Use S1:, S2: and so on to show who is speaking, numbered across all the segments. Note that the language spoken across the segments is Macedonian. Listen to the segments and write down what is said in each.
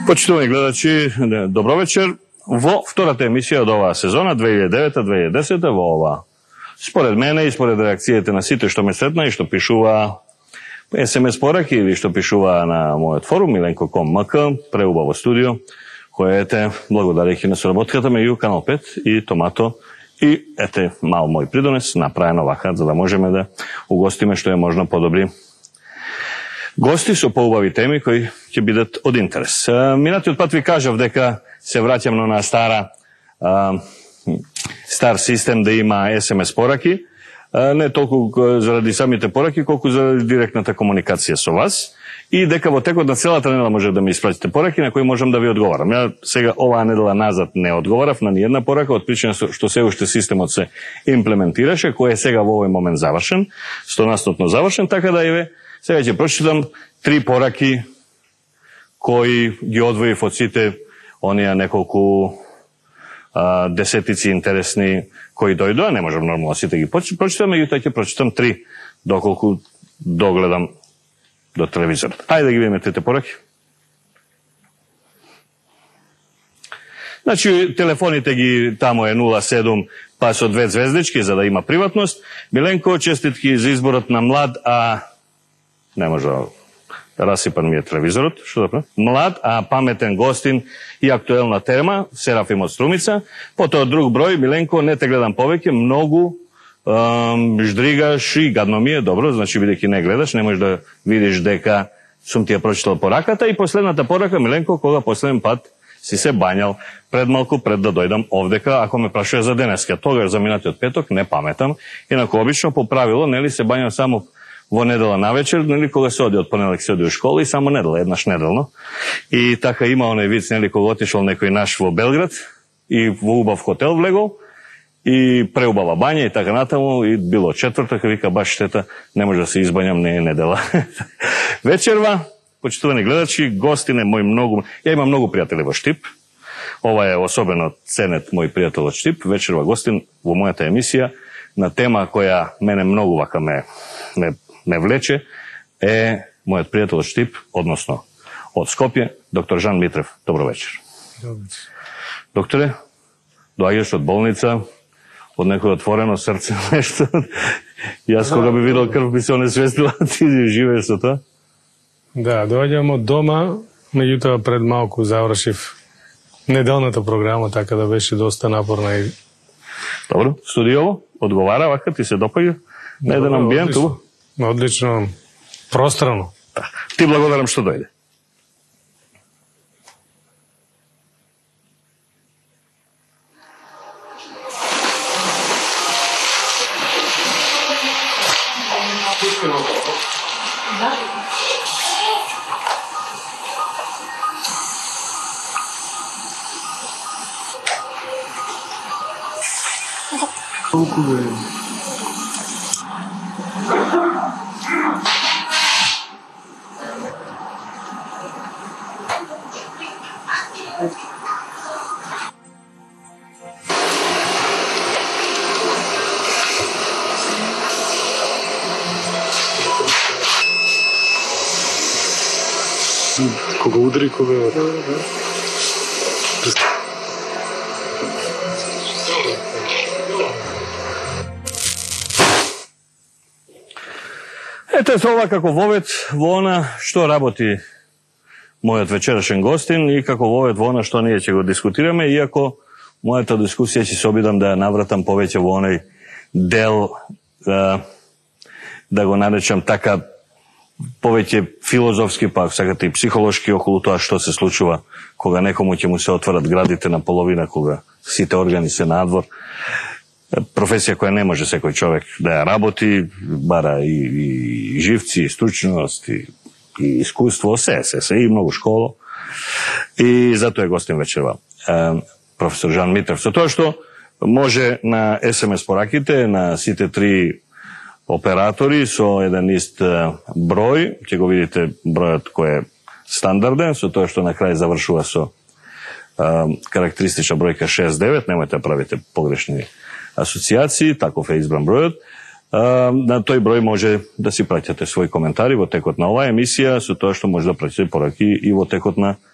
S1: Почитувани гледачи, добро вечер. Во втората емисија од оваа сезона 2009-2010 во ова. Според мене и според реакциите на сите што ме сретна и што пишува SMS пораки или што пишува на мојот форум milenko.com, преубаво студио, кој ете, благодарејќи на соработката меѓу Канал 5 и Томато, и ете мал мој придонес направено вака, за да можеме да угостиме што е можно подобри гости со поубави теми кои ќе бидат од интерес. Минатиот пат ви кажав дека се враќам на стар систем да има SMS пораки, не толку заради самите пораки, колку заради директната комуникација со вас, и дека во текот на целата недела може да ми испратите пораки на кои можам да ви одговорам. Ја сега оваа недела назад не одговорав на ниједна порака, од причина што се уште системот се имплементираше, кој е сега во овој момент завршен, 100% завршен, така да еве сега ќе прочитам 3 пораки кои ги одвоив од сите оние неколку десетици интересни кои дојдоа, не можам нормално сите ги прочитам, меѓутоа ќе прочитам 3 доколку догледам до телевизорот. Ајде да ги видиме трите пораки. Значи, телефоните ги тамо е 07 па со 2 звездички за да има приватност. Миленко, честитки за изборот на млад, не може расипан ми е телевизорот, што да правам? Млад, паметен гостин и актуелна тема, Серафим од Струмица. Потоа друг број, Миленко, не те гледам повеќе, многу ждригаш и гадно ми е, добро, значи бидејќи не гледаш, не можеш да видиш дека сум ти ја прочитал пораката. И последната порака, Миленко, кога последен пат си се бањал пред малку пред да дојдам овдека, ако ме прашува за денеска, тогаш за минатиот петок, не паметам. Инаку обично по правило, нели се бањам само во недела навечер, нели кога се оди од понеделник се оди у школа и само недела, еднаш неделно. И така има оној виц, нели кога отишол некој наш во Белград и во убав хотел влегол и преубава бања и така натаму, и било четвртак, вика баш штета, не може да се избањам, не е недела. Вечерва, почитувани гледачи, гостине мој многу, ја имам многу пријатели во Штип. Ова е особено ценет мој пријател од Штип, вечерва гостин во мојата емисија на тема која мене многу вака ме влече, е мојот пријател од Штип, односно од Скопје, доктор Жан Митрев. Добро вечер.
S2: Добро.
S1: Докторе, доаѓаш од болница, од некој отворено срце, нешто. Јас кога би видел крв би се онесвестила, ти живееш со тоа?
S2: Да, доаѓам од дома, меѓутоа пред малку завршив неделната програма, така да беше доста напорна и...
S1: Добро, студиово, одговара, вака ти се допаѓа? На еден амбиент, убаво?
S2: Одлично, пространо.
S1: Ти благодарам што дојде.
S2: Кога удри, кога...
S1: Ете со ова како вовет во она што работи мојот вечерашен гостин и како вовет во она што ние ќе го дискутираме, иако мојата дискусија ќе се обидам да ја навратам повеќе во оној дел, да го наречам така, повеќе филозофски, па сакате и психолошки околу тоа што се случува кога некому ќе му се отворат градите на половина, кога сите органи се надвор. Професија која не може секој човек да ја работи, бара и живци, и стручност, и искуство, се, и многу школо. И затоа е гостин вечерва професор Жан Митрев. Со тоа што може на SMS пораките, на сите 3 оператори со еден ист број, ќе го видите бројот кој е стандарден, со тоа што на крај завршува со карактеристична бројка 69, немојте да правите погрешни асоциации, таков е избран бројот. На тој број може да си праќате своји коментари во текот на оваа емисија, со тоа што може да праќате пораки и во текот на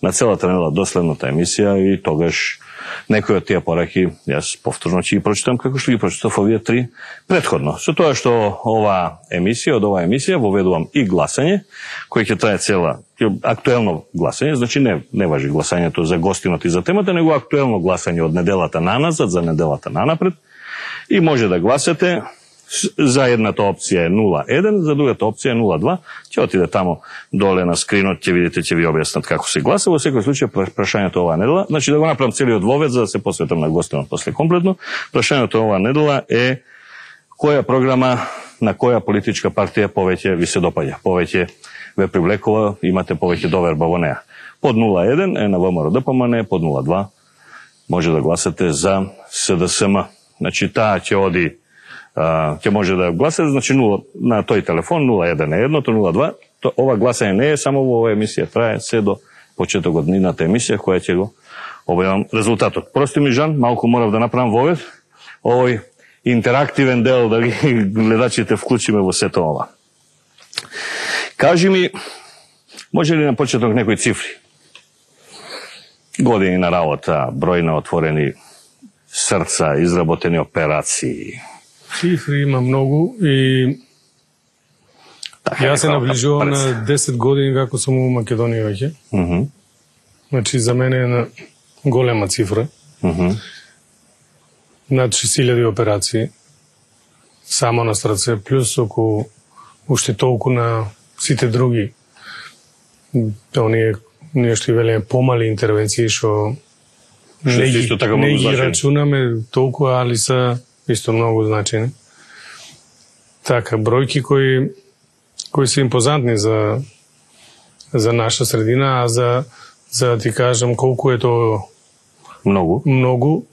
S1: на целата недела до следната емисија и тогаш некои од тие пораки јас повторно ќе ги прочитам како што ги прочитав овие 3 претходно. Со тоа што од оваа емисија воведувам и гласање, кој ќе трае цела актуелно гласање, значи не важи гласањето за гостинот и за темата, него актуелно гласање од неделата наназад за неделата нанапред и може да гласате. За едната опција е 0,1, за другата опција е 0,2. Ќе отиде тамо доле на скринот, ќе видите, ќе ви објаснат како се гласа. Во секој случај прашањето оваа недела, значи да го направам целиот вовед за да се посветам на гостинот после комплетно. Прашањето оваа недела е која програма на која политичка партија повеќе ви се допаѓа, повеќе ве привлекува, имате повеќе доверба во неа. Под 0,1 е на ВМРО-ДПМН, под 0,2 може да гласате за СДСМ. Значи таа ќе оди ќе може да гласате, значи 0 на тој телефон 0,1 е едното, 0,2. Ова гласање не е само во оваа емисија, трае се до почетокот нивната емисија која ќе го објавам резултатот. Прости ми, Жан, малку морав да направам вовед. Овој интерактивен дел да ги гледачите вклучиме во сето ова. Кажи ми, може ли на почеток некои цифри? Години на работа, број на отворени срца, изработени операции.
S2: Цифри има многу и јас се наближувам на 10 години како сум у Македонија веќе. Значи за мене е на голема цифра. Над 6000 операции само на срце, плюс околу уште толку на сите други. Ние што велеме помали интервенции што не ги рачунаме толку, али се исто многу значени. Така, бројки кои се импозантни за наша средина, а за да ти кажам колку е тоа многу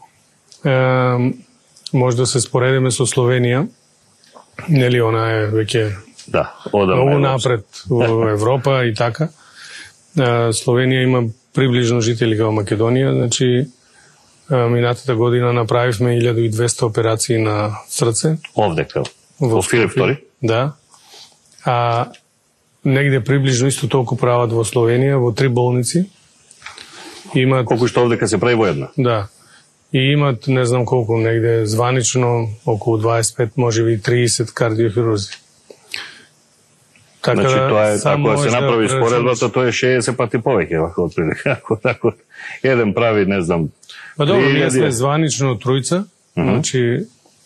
S2: може да се споредиме со Словенија. Нели, она е веќе многу напред во Европа и така. Словенија има приближно жители како Македонија, значи минатата година направивме 1200 операции на срце.
S1: Овде во Филип II?
S2: Да. А негде приближно исто толку прават во Словенија, во 3 болници. Имат
S1: колку што овде се прави во една.
S2: Да. И имат не знам колку, негде званично околу 25, можеби 30 кардиохирурзи.
S1: Така, значи тоа е, ако се направи споредбата, тоа е 60 пати повеќе вака отприлика. Ако еден прави, не знам.
S2: Па добро, ние сме званично тројца, значи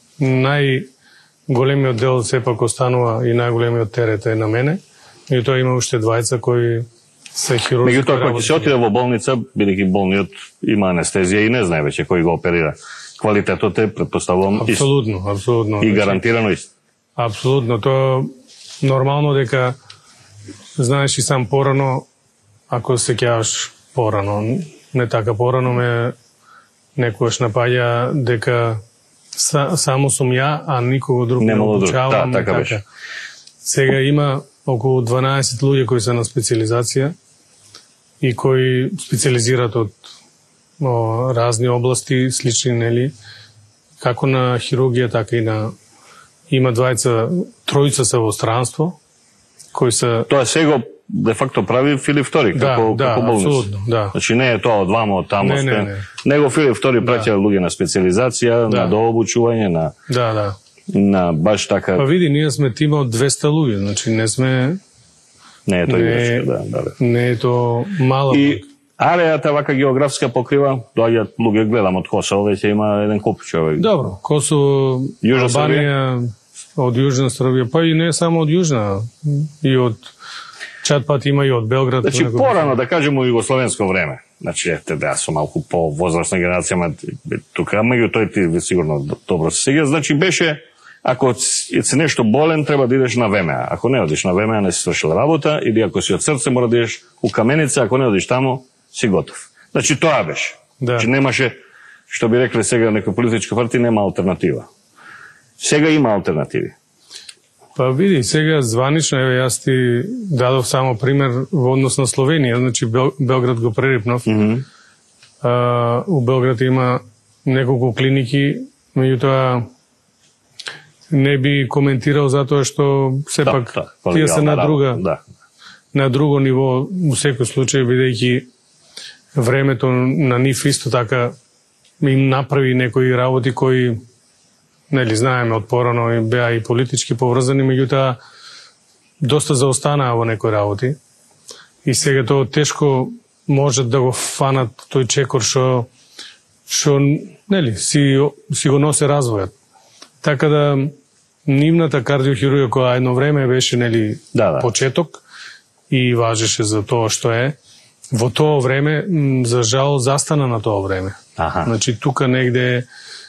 S2: најголемиот дел сепак останува и најголемиот терет е на мене. И тоа има уште двајца кои се хирурзи.
S1: Меѓутоа, кога ќе се отиде во болница, бидејќи болниот има анестезија и не знае веќе кој го оперира. Квалитетот е, претпоставувам,
S2: Апсолутно.
S1: И гарантирано исто.
S2: Апсолутно. Тоа нормално дека знаеш и сам порано, ако се кејаш порано, не така порано ме некојаш напаѓа дека само сум ја, а никого друг не обучавам.
S1: Да, така беше.
S2: Сега има околу 12 луѓе кои се на специализација и кои специализираат од разни области, слични, нели, како на хирургија, така и на... Има тројца се во странство, кои се...
S1: Тоа сега де факто прави Филип II како болница.
S2: Абсолютно, да.
S1: Значи не е тоа од вама од таму сте. Него Филип II праќа луѓе на специализација, на дообучување, на баш така.
S2: Па види, ние сме тима од 200 луѓе, значи не сме...
S1: Не е тоа играчка,
S2: Не е тоа мала.
S1: И арејата вака географска покрива, доаѓаат луѓе, гледам од Косово, веќе има еден куп човек.
S2: Добро, Косово, Албанија, од Јужна Србија, па и не само од Јужна, и од Чатпат има и од Белград.
S1: Значи, порано, да кажем, у југословенско време. Значи, да, со малку по-возрастна генерација, тука, меѓу тој ти сигурно добро се сега. Значи, беше, ако си нешто болен, треба да идеш на ВМА. Ако не одиш на ВМА, не си свршил работа, или ако си од срце, мора да идеш у Каменица, ако не одиш тамо, си готов. Значи, тоа беше. Значи, немаше, што би рекле сега некој политичка партија, нема алтернатива. Сега има алтернативи.
S2: Па види, сега званично, еве јас ти дадов само пример во однос на Словенија, значи Белград го прерипнав. У Белград има неколку клиники, меѓутоа не би коментирал затоа што сепак тие се на друго ниво, у секој случај, бидејќи времето на нив исто така им направи некои работи кои, нели, знаеме од порано и беа и политички поврзани, меѓутоа доста заостанаа во некои работи. И сега тоа тешко можат да го фанат тој чекор што нели си го носи развојот. Така да нивната кардиохирургија која едно време беше, нели, почеток и важеше за тоа што е, во тоа време за жал застана на тоа време. Значи тука негде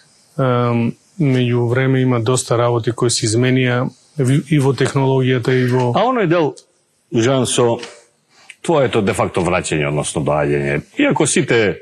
S2: меѓу време има доста работи кои се изменија и во технологијата и во...
S1: А оној дел, Жан, со твоето де факто враќање, односно доаѓање, иако сите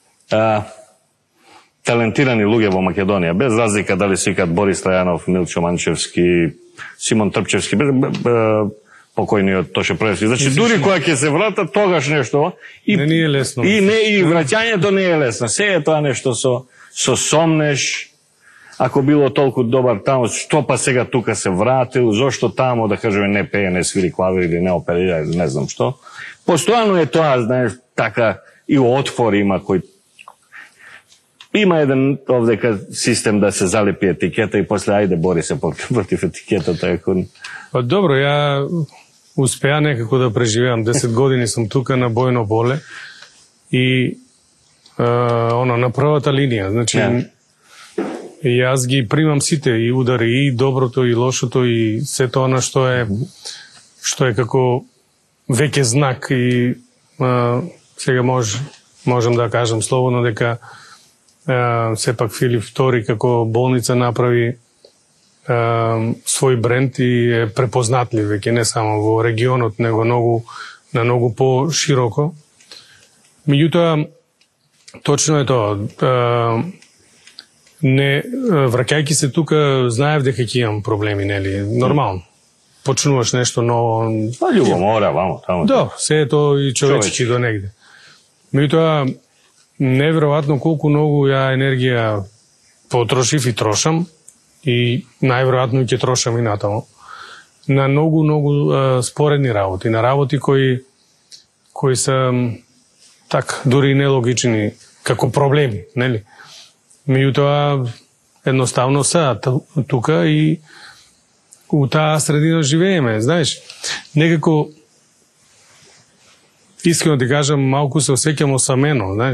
S1: талентирани луѓе во Македонија, без разлика дали се викаат Борис Трајанов, Милчо Манчевски, Симон Трпчевски, покојниот Тоше Проевски. Значи, дури кога ќе се вратат, тогаш нешто...
S2: Не е лесно.
S1: И враќањето не е лесно. Се е тоа нешто со сомнеш, ако било толку добар тамо, што па сега тука се вратил, зошто тамо, да кажеме, не пее, не свири клавир или не оперира, или не знам што. Постојано е тоа, знаеш, така, и отпор има кој... Има еден овдека систем да се залепи етикета и после ајде бори се против етикетата.
S2: Па добро, ја успеа некако да преживеам. 10 години сум тука на бојно поле и на првата линија. Значи, јас ги примам сите, и удари, и доброто, и лошото, и сето она што е како веќе знак. И сега можам да кажам слободно дека сепак Филип II како болница направи свој бренд и е препознатлив веќе не само во регионот, него на многу по-широко. Меѓутоа, точно е тоа. Не, враќајќи се тука, знаев дека ќе имам проблеми, нели? Нормално. Почнуваш нешто ново.
S1: Па љубомора, вамо, тамо.
S2: Да, се е тоа и човечки до негде. Меѓутоа, неверојатно колку многу ја енергија потрошив и трошам, и најверојатно ќе трошам и натамо, на многу споредни работи, на работи кои се так дури нелогични како проблеми, нели? Меѓутоа едноставно се тука и у таа средина живееме, знаеш. Некако искрено ти кажам, малку се осеќам осамено, знаеш,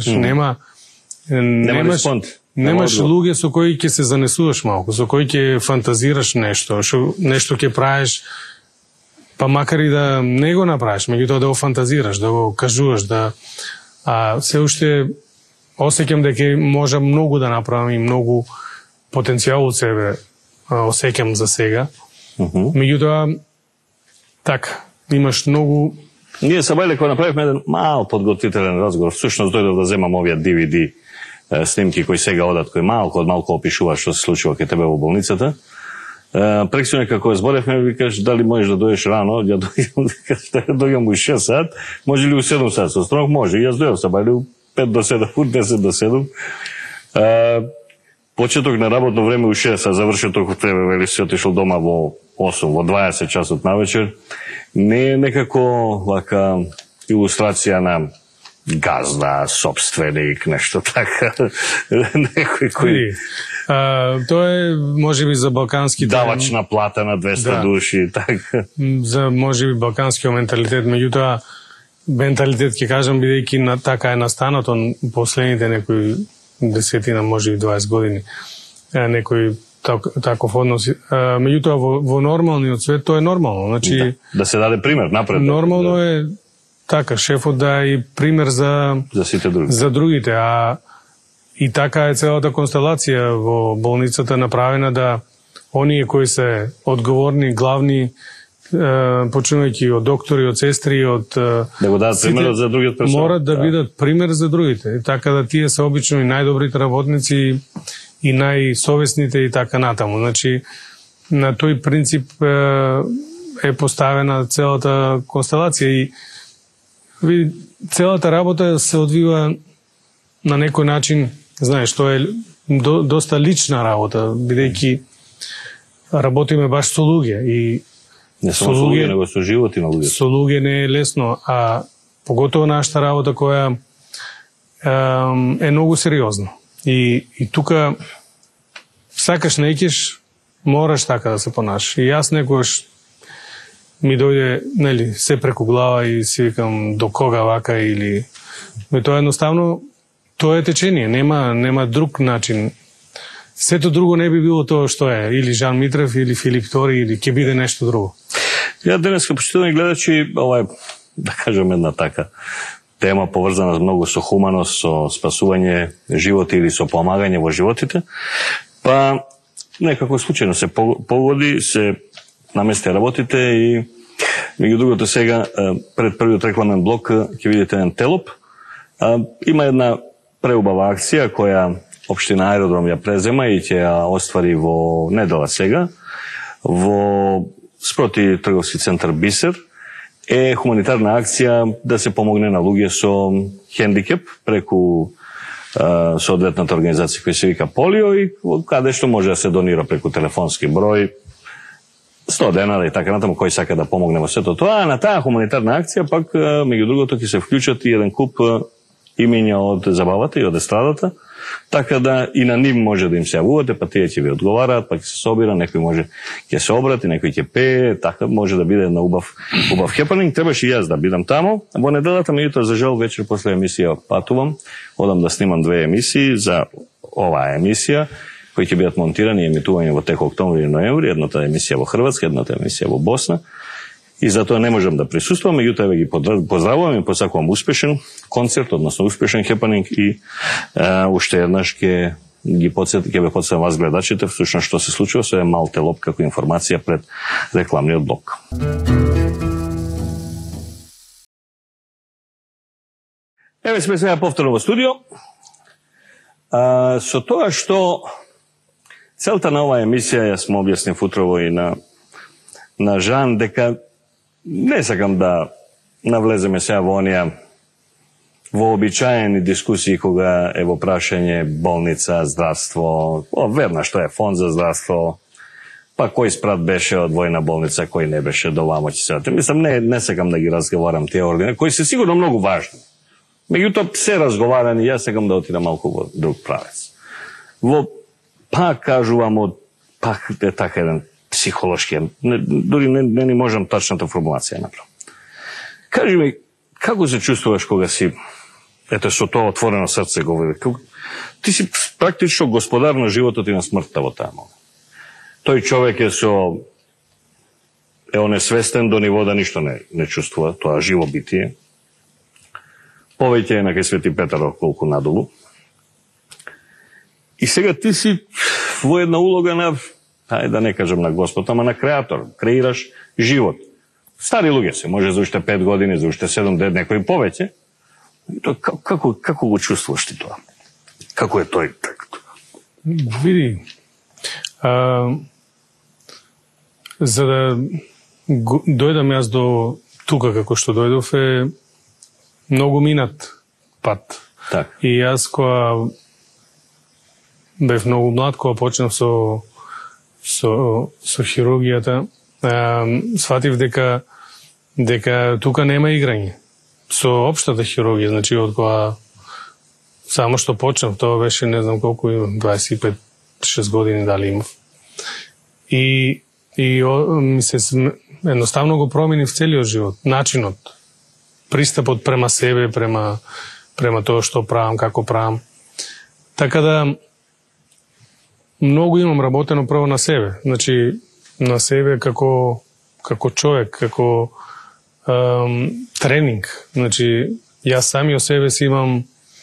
S2: немаш луѓе со кои ќе се занесуваш малку, со кои ќе фантазираш нешто ќе правиш, па макар и да не го направиш, меѓутоа да го фантазираш, да го кажуваш, се уште осеќам дека можам многу да направам и многу потенцијал од себе осеќам за сега. Меѓутоа, така, имаш многу...
S1: Ние са Бајле кога направивме еден мал подготвителен разговор, всушност дојдов да земам овие DVD снимки кои сега одат, кои малку од малку опишуваат што се случува кај тебе во болницата. Прексијано како зборевме, викаш дали можеш да дојдеш рано, ја дојдам у 6 сат, може ли у 7 сат со Стронг? Може. Јас дојдов са Бајле у 5 до 7, 10 до 7. Почеток на работно време у 6, а завршил толку тебе, вели си отишол дома во 8, во 20 часот навечер. Не е некако лака илустрација на газда, собственик, нешто така. Некој кој...
S2: Тоа е, можеби, за балканските...
S1: Давачна плата на 200 души, така.
S2: За, можеби, балканскиот менталитет, меѓутоа, менталитет, ќе кажам, бидејќи така е настанато последните некои десетина, можеби 20 години, некој таков однос. Меѓутоа, во нормалниот свет тоа е нормално. Значи,
S1: да се даде пример напред.
S2: Нормално е така, шефот да е пример за
S1: сите други.
S2: За другите, и така е целата констелација во болницата направена да оние кои се одговорни, главни, почнувајќи од доктори, од сестри, од
S1: да го дадат пример за другиот персонал.
S2: Морат да бидат пример за другите. Така да тие се обично и најдобрите работници и најсовесните и така натаму. Значи, на тој принцип е поставена целата констелација и целата работа се одвива на некој начин, знаеш, тоа е доста лична работа, бидејќи работиме баш со луѓе и
S1: не само со луѓе, него со животи на луѓе.
S2: Со луѓе не е лесно, а поготово нашата работа која е многу сериозно. И тука сакаш не ќеш, мораш така да се понашаш. И јас некојаш ми дојде, нели, се преку глава и си викам до кога вака или тоа едноставно тоа е течение, нема друг начин. Сето друго не би било тоа што е, или Жан Митрев, или Филип Тори, или ќе биде нешто друго.
S1: Ја денеска, почитувани гледачи, да кажем една така тема поврзана многу со хуманост, со спасување животи или со помагање во животите, па некако случајно се погоди, се намести работите и меѓу другото сега пред првиот рекламен блок ќе видите еден телоп. Има една преубава акција која Општина Аеродром ја презема и ќе ја оствари во недела сега во спроти трговски центар Бисер. Е хуманитарна акција да се помогне на луѓе со хендикеп преку соодветната организација која се вика Полио и каде што може да се донира преку телефонски број 100 денара и така натаму кој сака да помогне во сето тоа. А на таа хуманитарна акција пак меѓу другото ќе се вклучат и еден куп имиња од забавата и од естрадата, така да и на нив може да им се јавувате, па тие ќе ви одговараат, па ќе се собира, некој може ќе се обрати, некој ќе пее, така може да биде една убав хепанинг. Требаше и јас да бидам тамо. Во неделата, меѓутоа, за жал, вечер после емисија патувам, одам да снимам 2 емисии за оваа емисија, кои ќе бидат монтирани и емитување во тек октомври и ноември, едната емисија во Хрватска, едната емисија во Босна. И затоа не можам да присуствувам, меѓутоа ги поздравувам и посакувам успешен концерт, односно успешен хепанинг и уште еднаш ќе ве потсетам вас гледачите всушност што се случува со еден мал телоп како информација пред рекламниот блок. Еве сме сега повторно во студио. Со тоа што целта на оваа емисија ја сме објаснив утрово и на Жан дека не сакам да навлеземе сега во онија вообичаени дискусии кога е во прашање болница, здравство, верно што е фонд за здравство, па кој спрат беше од војна болница, кој не беше, до вамо ќе се. Мислам, не сакам да ги разговарам тие органи, кои се сигурно многу важни. Меѓутоа се разговарани, јас сакам да отидам малку во друг правец. Пак кажувам пак е така еден психолошки, дури не ни можам тачната формулација направам. Кажи ми, како се чувствуваш кога си, ето со тоа отворено срце говори, ти си практично господар на животот и на смртта во таа момент. Тој човек е онесвестен до ниво да ништо не чувствува, тоа живо битие. Повеќе е на кај Свети Петар колку надолу. И сега ти си во една улога на, ајде да не кажам на Господ, ама на креатор, креираш живот. Стари луѓе се, може за уште 5 години, за уште 7 ден, некои повеќе. Како го чувствуваш ти тоа? Како е тој?
S2: Види, за да дојдам јас до тука како што дојдов е многу минат пат.
S1: Так.
S2: И јас кога бев многу млад, кога почнав со хирургијата, сватив дека тука нема играње. Со општата хирургија, значи од кога само што почнав, тоа беше не знам колку, 25-6 години дали имав. И ми се едноставно го променив целиот живот, начинот, пристапот према себе, према тоа што правам, како правам. Така да многу имам работено прво на себе. Значи, на себе како човек, како тренинг. Значи, јас самиот себе си имам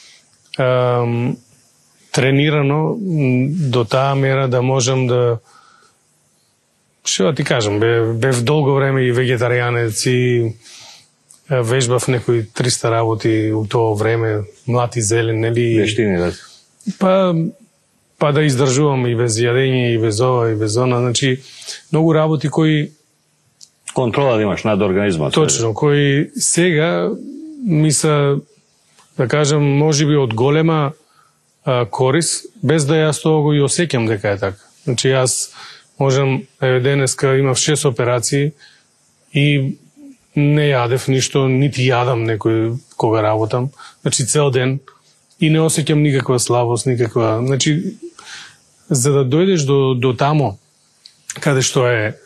S2: тренирано до таа мера да можам да, што да ти кажам, бев долго време и вегетаријанец и вежбав некои 300 работи у тоа време, млад и зелен, нели?
S1: Вештини, да.
S2: Па да издржувам и без јадење, и без ова, и без она. Значи, многу работи кои...
S1: Контрола да имаш над организмот.
S2: Точно, кои сега ми се, да кажам, можеби од голема корис, без да јас тоа го и осеќам дека е така. Значи, јас можам, денеска имав 6 операции и не јадев ништо, нити јадам некој кога работам. Значи, цел ден. и не осеќам никаква слабост, никаква... Значи, за да дојдеш до тамо, каде што е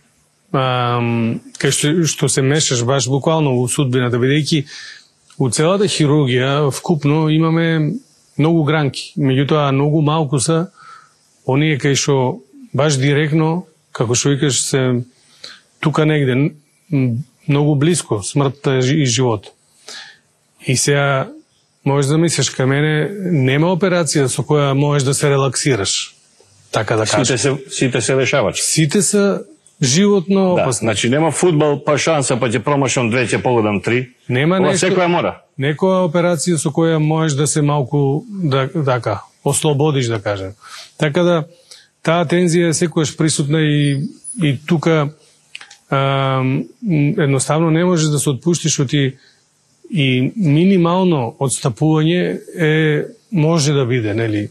S2: каде што се мешаш баш буквално у судбината, бидејќи у целата хирургија вкупно имаме многу гранки, меѓутоа многу малку се оние кај што баш директно, како што викаш, се тука негде, многу близко, смртта и живот. И сега, можеш да мислиш, кај мене нема операција со која можеш да се релаксираш, така да кажеш.
S1: Сите се решавачи.
S2: Сите се животно опасни.
S1: Значи нема фудбал, па шанса, па ќе промашам 2, ќе погодам 3.
S2: Нема нешто...
S1: Секоја мора.
S2: Некоја операција со која можеш да се малку, така, ослободиш, да кажем. Така да, таа тензија е секојаш присутна и тука едноставно не можеш да се отпуштиш и минимално отстапување може да биде, нели,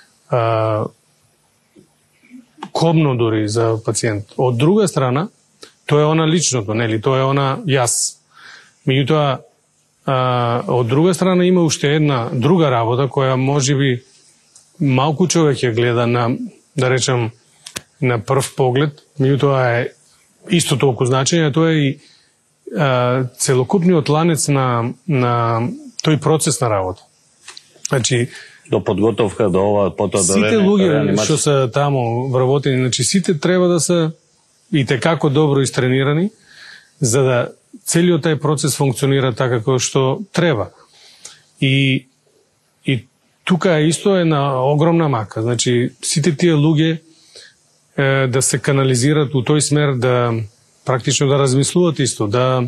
S2: кобно дори за пациент. Од друга страна, тоа е она личното, нели, тоа е она јас. Меѓутоа, од друга страна има уште една друга работа која можеби малку човек ја гледа на, да речем, на прв поглед, меѓутоа е исто толку значење, тоа е и целокупниот ланец на тој процес на работа. Значи,
S1: до подготовка, до ова, потоа до
S2: сите луѓе што се таму вработени, значи сите треба да се и текако добро истренирани, за да целиот тај процес функционира така како што треба. И тука е исто една огромна мака. Значи, сите тие луѓе да се канализират у тој смер, да практично да размислуват исто,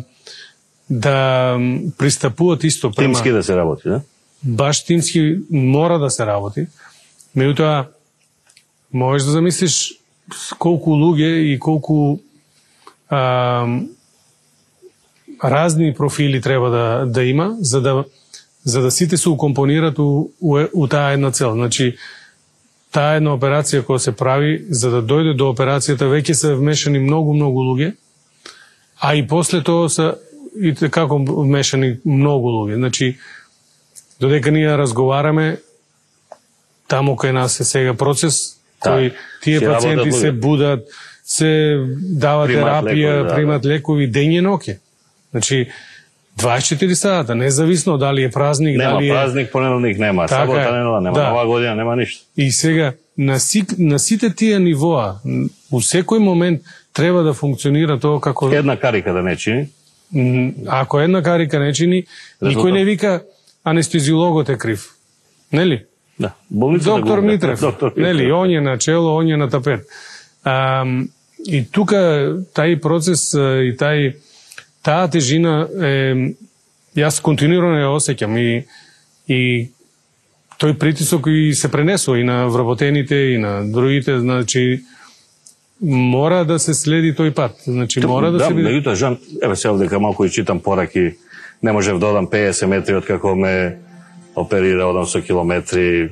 S2: да пристапуват исто према...
S1: Тимски да се работи, да?
S2: Баш тимски мора да се работи. Меѓутоа, можеш да замислиш колку луѓе и колку разни профили треба да има, за да сите се укомпонират у таа една цел. Значи, таа една операција која се прави, за да дојде до операцијата, веќе се вмешани многу луѓе, а и после тоа се и како вмешани многу луѓе. Значи, додека ние разговараме, таму кај нас е сега процес, кој тие пациенти се будат, се дава терапија, примат лекови дење и ноќе. Значи, 24 сата, независно дали е празник,
S1: нема
S2: дали е...
S1: Нема празник, понеделник нема, сабота нема, нова година, нема ништо.
S2: И сега, на сите тие нивоа, у секој момент треба да функционира тоа како...
S1: Една карика да не чини.
S2: Ако една карика не чини, никој не вика анестезиологот е крив. Нели?
S1: Да.
S2: Доктор Митрев. Нели? Он е на чело, он е на тапет. И тука тај процес и таа тежина јас континуирано ја осеќам и тој притисок и се пренесува и на вработените и на другите, значи мора да се следи тој пат. Значи мора да се биде.
S1: Меѓутоа, Жан, еве сега дека малку читам пораки, не можев да одам 50 метри од како ме оперира, одам со километри.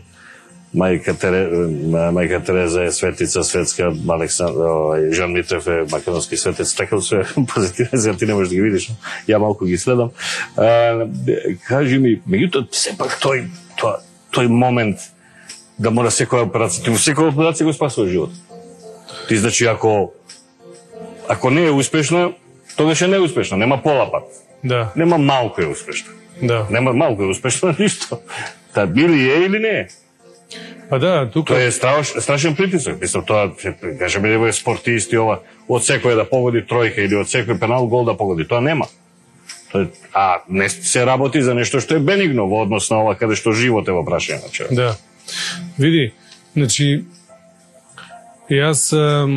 S1: Мајка Тереза е светица светска, Жан Митрев е македонски светец, така се позитивно, ти не можеш да ги видиш, ја малку ги следам. Кажи ми, меѓутоа, сепак тој момент да мора секоја операција, ти во секоја операција го спасува живот. Ти значи, ако не е успешна, тогаш е неуспешна, нема пола пат.
S2: Да.
S1: Нема малку е успешна.
S2: Да.
S1: Нема малку е успешна, ништо. Та били е или не е?
S2: Па да, тука...
S1: Тоа е страшен притисок. Мислам, тоа, кажеме, е спортисти, ова, од секој да погоди тројка или од секој пенал гол да погоди. Тоа нема. А не се работи за нешто што е бенигно во однос на ова каде што живот е во прашање на човек.
S2: Да. Види, значи, јас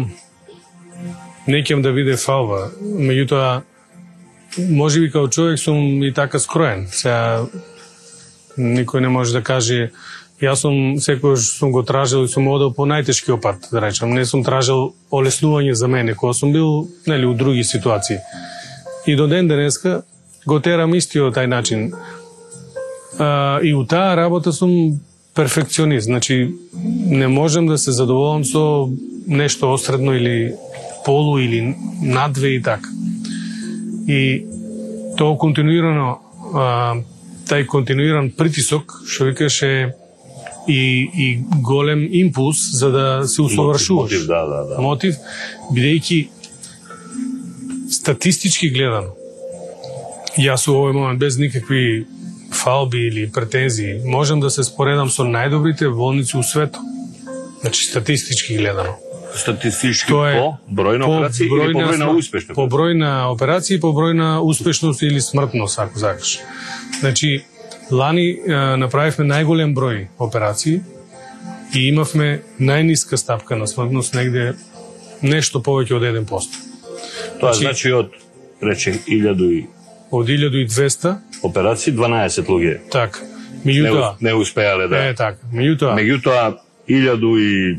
S2: не ќам да биде фалва, меѓутоа, може би као човек сум и така скроен. Сега, никој не може да каже. Јас секојаш сум го тражил и сум одел по најтешкиот пат, да речам. Не сум тражил олеснување за мене, кога сум бил, нели, у други ситуации. И до ден денеска го терам истиот тај начин. И у таа работа сум перфекционист. Значи, не можем да се задоволам со нешто осредно или полу или надве и така. И тоа континуирано тај континуиран притисок, што викаш е и голем импулс за да се усовршуваш.
S1: Мотив, да.
S2: Мотив, бидејќи статистички гледано, јас у овој момент без никакви фалби или претензии можам да се споредам со најдобрите болници у светот. Значи статистички гледано.
S1: Статистички по број на операции или по број на успешност?
S2: По број на операции, по број на успешност или смртност, ако сакаш. Значи, лани направивме најголем број операции и имавме најниска стапка на смртност, негде нешто повеќе од 1%.
S1: Тоа значи од, рече,
S2: 1200
S1: операции, 12 луѓе.
S2: Така. Меѓутоа
S1: не успеале да.
S2: така. Меѓутоа
S1: 1180,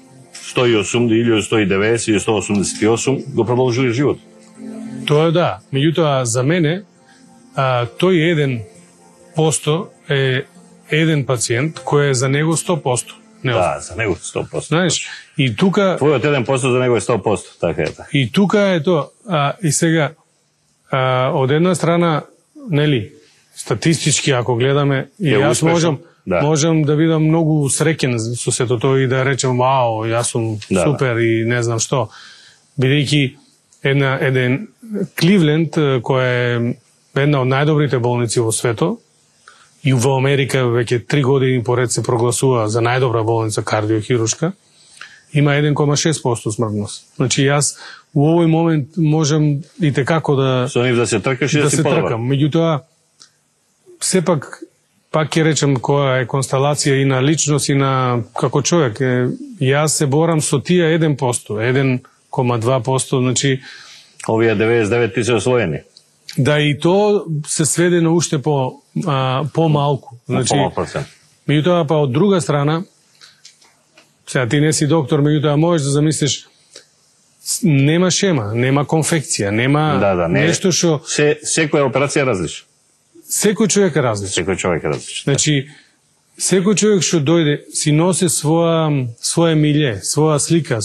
S1: 1190 и 188 го продолжува живот.
S2: Тоа да. Меѓутоа за мене тој 1% е еден пациент кој е за него 100%.
S1: Да, за него 100%.
S2: Знаеш, и тука
S1: твојот 1% за него е 100%, така е.
S2: И тука е тоа. И сега од една страна, нели, статистички ако гледаме, и јас можам да бидам многу среќен со сето тоа и да речем вау, јас сум супер и не знам што. Бидејќи еден Кливленд која е една од најдобрите болници во светот, и во Америка веќе 3 години поред се прогласува за најдобра болница кардиохируршка, има 1,6% смртност. Значи јас у овој момент можам и текако да
S1: со нив да се тркаш и да се
S2: тркам. Меѓутоа сепак ќе речем која е констелација и на личност и на како човек. Јас се борам со тие 1%, 1,2%, значи
S1: овие 99 се освоени.
S2: Да, и то се сведе на уште по-малку. Значи, меѓутоа, па од друга страна, сега ти не си доктор, меѓутоа можеш да замислиш, нема шема, нема конфекција, нема нешто што...
S1: Секоја операција е различна.
S2: Секој човек е различен.
S1: Секој човек е различен.
S2: Значи, секој човек што дојде, си носи своја милје, своја слика,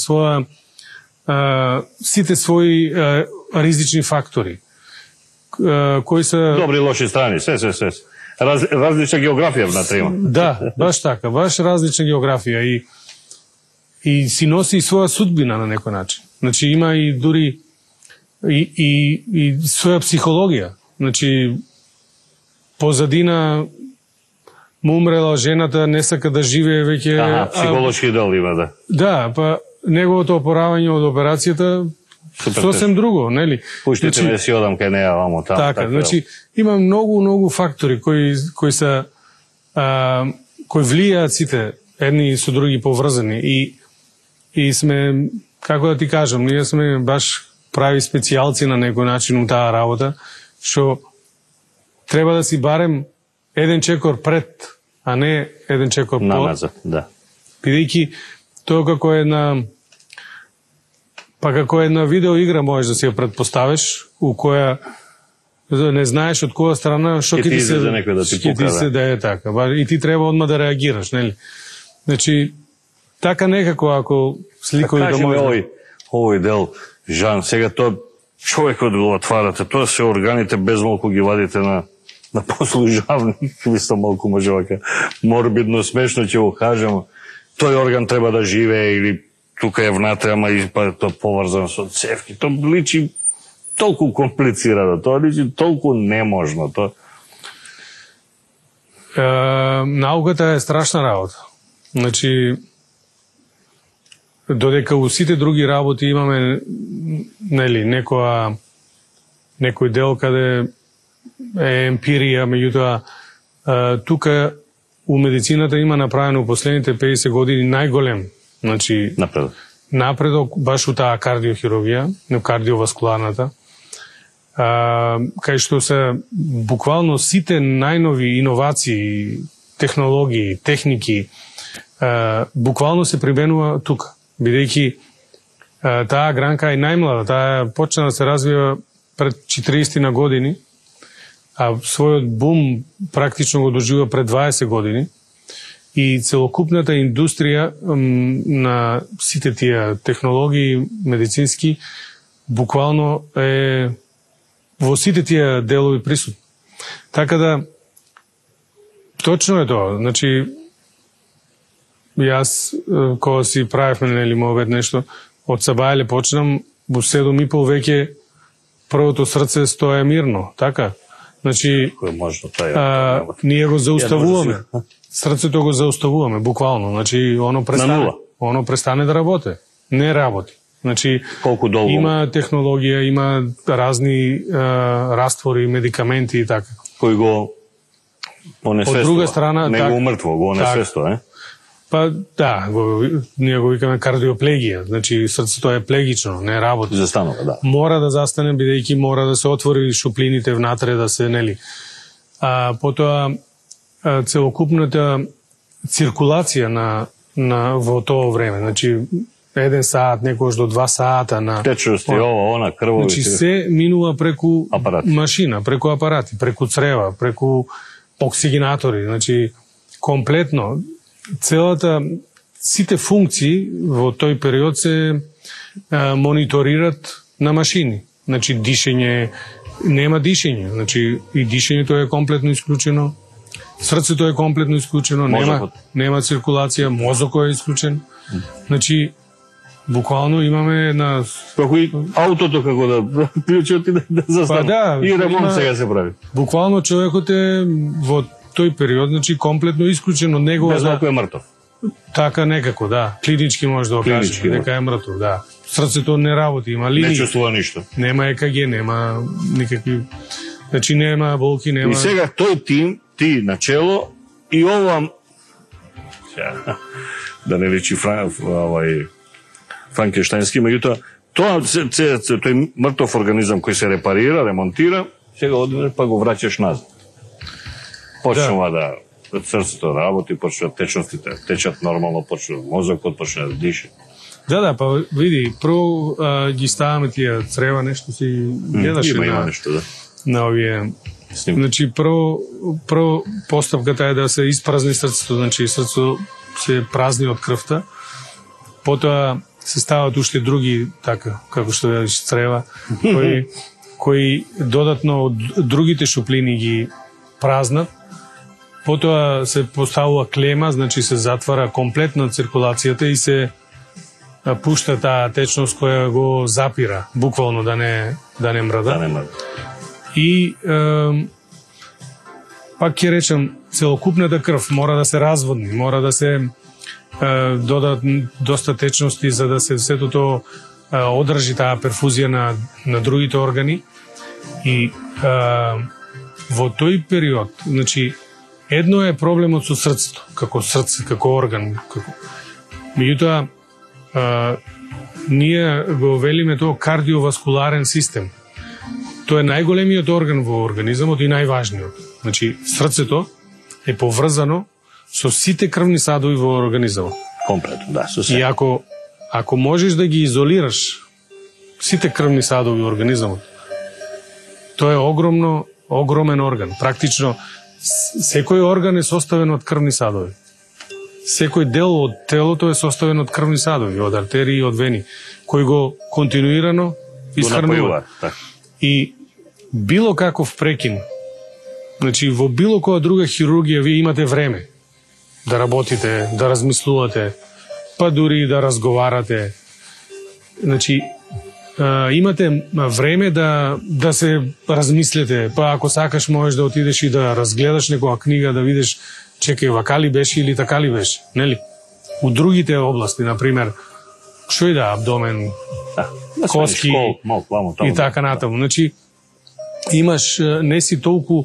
S2: сите своји ризични фактори, кои се...
S1: Добри и лоши страни, се. Различна географија внатре.
S2: Да, баш така, баш различна географија и си носи и своја судбина на некој начин. Значи има и дури и своја психологија. Значи позадина му умрела жената, не сака да живее веќе...
S1: Психолошки дел има, да.
S2: Да, па неговото опоравање од операцијата сосем друго, нели?
S1: Пуштите ме си одам кај неја вамо таму.
S2: Така, значи има многу фактори кои влијаат сите едни со други поврзани и сме, како да ти кажам, ние сме баш прави специјалци на некој начин у таа работа, што треба да си барем еден чекор пред, а не еден чекор
S1: назад, да.
S2: Бидејќи тоа како една видеоигра можеш да си ја предпоставиш, у која не знаеш од која страна што ќе ти се
S1: некој да ти пука,
S2: да е така. И ти треба одма да реагираш, нели? Значи така некако ако сликови да може.
S1: Овој дел, Жан, сега тоа човекот го отварате, тоа се органите без малку ги вадите на послужавни, мислам малку може вака морбидно смешно ќе го кажам. Тој орган треба да живее или тука е внатре, ама и тоа поврзано со цевки. Тоа личи толку комплицирано, тоа личи толку неможно.
S2: Науката е страшна работа. Значи, додека у сите други работи имаме некој дел каде е емпирија, меѓутоа тука у медицината има направено у последните 50 години најголем напредок баш у таа кардиохирургија, кардиоваскуларната, кај што се буквално сите најнови иновации, технологии, техники, буквално се применува тука, бидејќи таа гранка е најмлада, таа почна да се развива пред 40 на години, а својот бум практично го доживува пред 20 години и целокупната индустрија на сите тие технологии медицински буквално е во сите тие делови присутни. Така да Точно е тоа. Значи, јас, кога си правевме, нели, мовет нешто, од Сабајле почнам, во 7:30 веќе првото срце стоја мирно, така? Значи, ние го зауставуваме. Срцето го зауставуваме, буквално. Значи, оно престане да работи. Не работи. Значи, има технологија, има разни раствори, медикаменти и така.
S1: Кои го онесвестува.
S2: Од друга страна,
S1: не го умртво, го онесвестува,
S2: Па да, ние го викаме кардиоплегија, значи срцето е плегично, не работи.
S1: Застанува, да.
S2: Мора да застане, бидејќи мора да се отвори шуплините внатре, да се, нели. Потоа, целокупната циркулација во тоа време, значи 1 саат, некојаш до 2 саата на
S1: течности, она, крвови.
S2: Значи се минува преку машина, преку апарати, преку црева, преку оксигенатори, значи комплетно сите функции во тој период се мониторират на машини. Значи дишење, нема дишење, значи и дишењето е комплетно исклучено, срцето е комплетно исклучено, нема циркулација, мозокот е исклучен. Значи буквално имаме една...
S1: Како и аутото како да клучот и да застане.
S2: Да,
S1: и ремонт сега се прави.
S2: Буквално човекот е во тој период, значи комплетно исклучен од него.
S1: Без малку е мртов.
S2: Така некако, да. Клинички може да окаже дека е мртов, да. Срцето не работи, има линии.
S1: Не чувствува ништо.
S2: Нема ЕКГ, нема никакви... Значи нема болки, нема...
S1: И сега тој тим, ти начело, и овам... Да не речи Франкенштајнски, меѓутоа, тој мртов организам кој се репарира, ремонтира, сега одиш па го враќаш назад. Почнува да срцето работи, почнува течностите, течат нормално, почнува мозокот, почнува да диша.
S2: Да, па види, прво ги ставаме тие црева, нешто си гледаше на овие... Значи, прво постапката е да се испразни срцето, значи срцето се празни од крвта, потоа се стават уште други, така, како што веќе црева, кои додатно од другите шуплини ги празнат, потоа се поставува клема, значи се затвара комплетно циркулацијата и се пушта таа течност која го запира, буквално да не мрда. И пак ќе речем, целокупната крв мора да се разводни, мора да се додат доста течности за да се сето тоа одржи таа перфузија на другите органи. И во тој период, значи, едно е проблемот со срцето, како срце, како орган. Меѓутоа, ние го велиме тоа кардиоваскуларен систем. Тоа е најголемиот орган во организмот и најважниот. Значи, срцето е поврзано со сите крвни садови во организмот.
S1: Комплетно, да, со се.
S2: И ако можеш да ги изолираш сите крвни садови во организмот, тоа е огромен орган. Практично, секој орган е составен од крвни садови. Секој дел од телото е составен од крвни садови, од артерии и од вени, кои го континуирано исхрануваат. И било каков прекин, значи во било која друга хирургија вие имате време да работите, да размислувате, па дури да разговарате. Значи, имате време да се размислете, па ако сакаш можеш да отидеш и да разгледаш некоја книга, да видиш чекај вака ли беше или така ли беше, нели? У другите области, например, што и да, абдомен, коски и така натаму. Значи, имаш, не си толку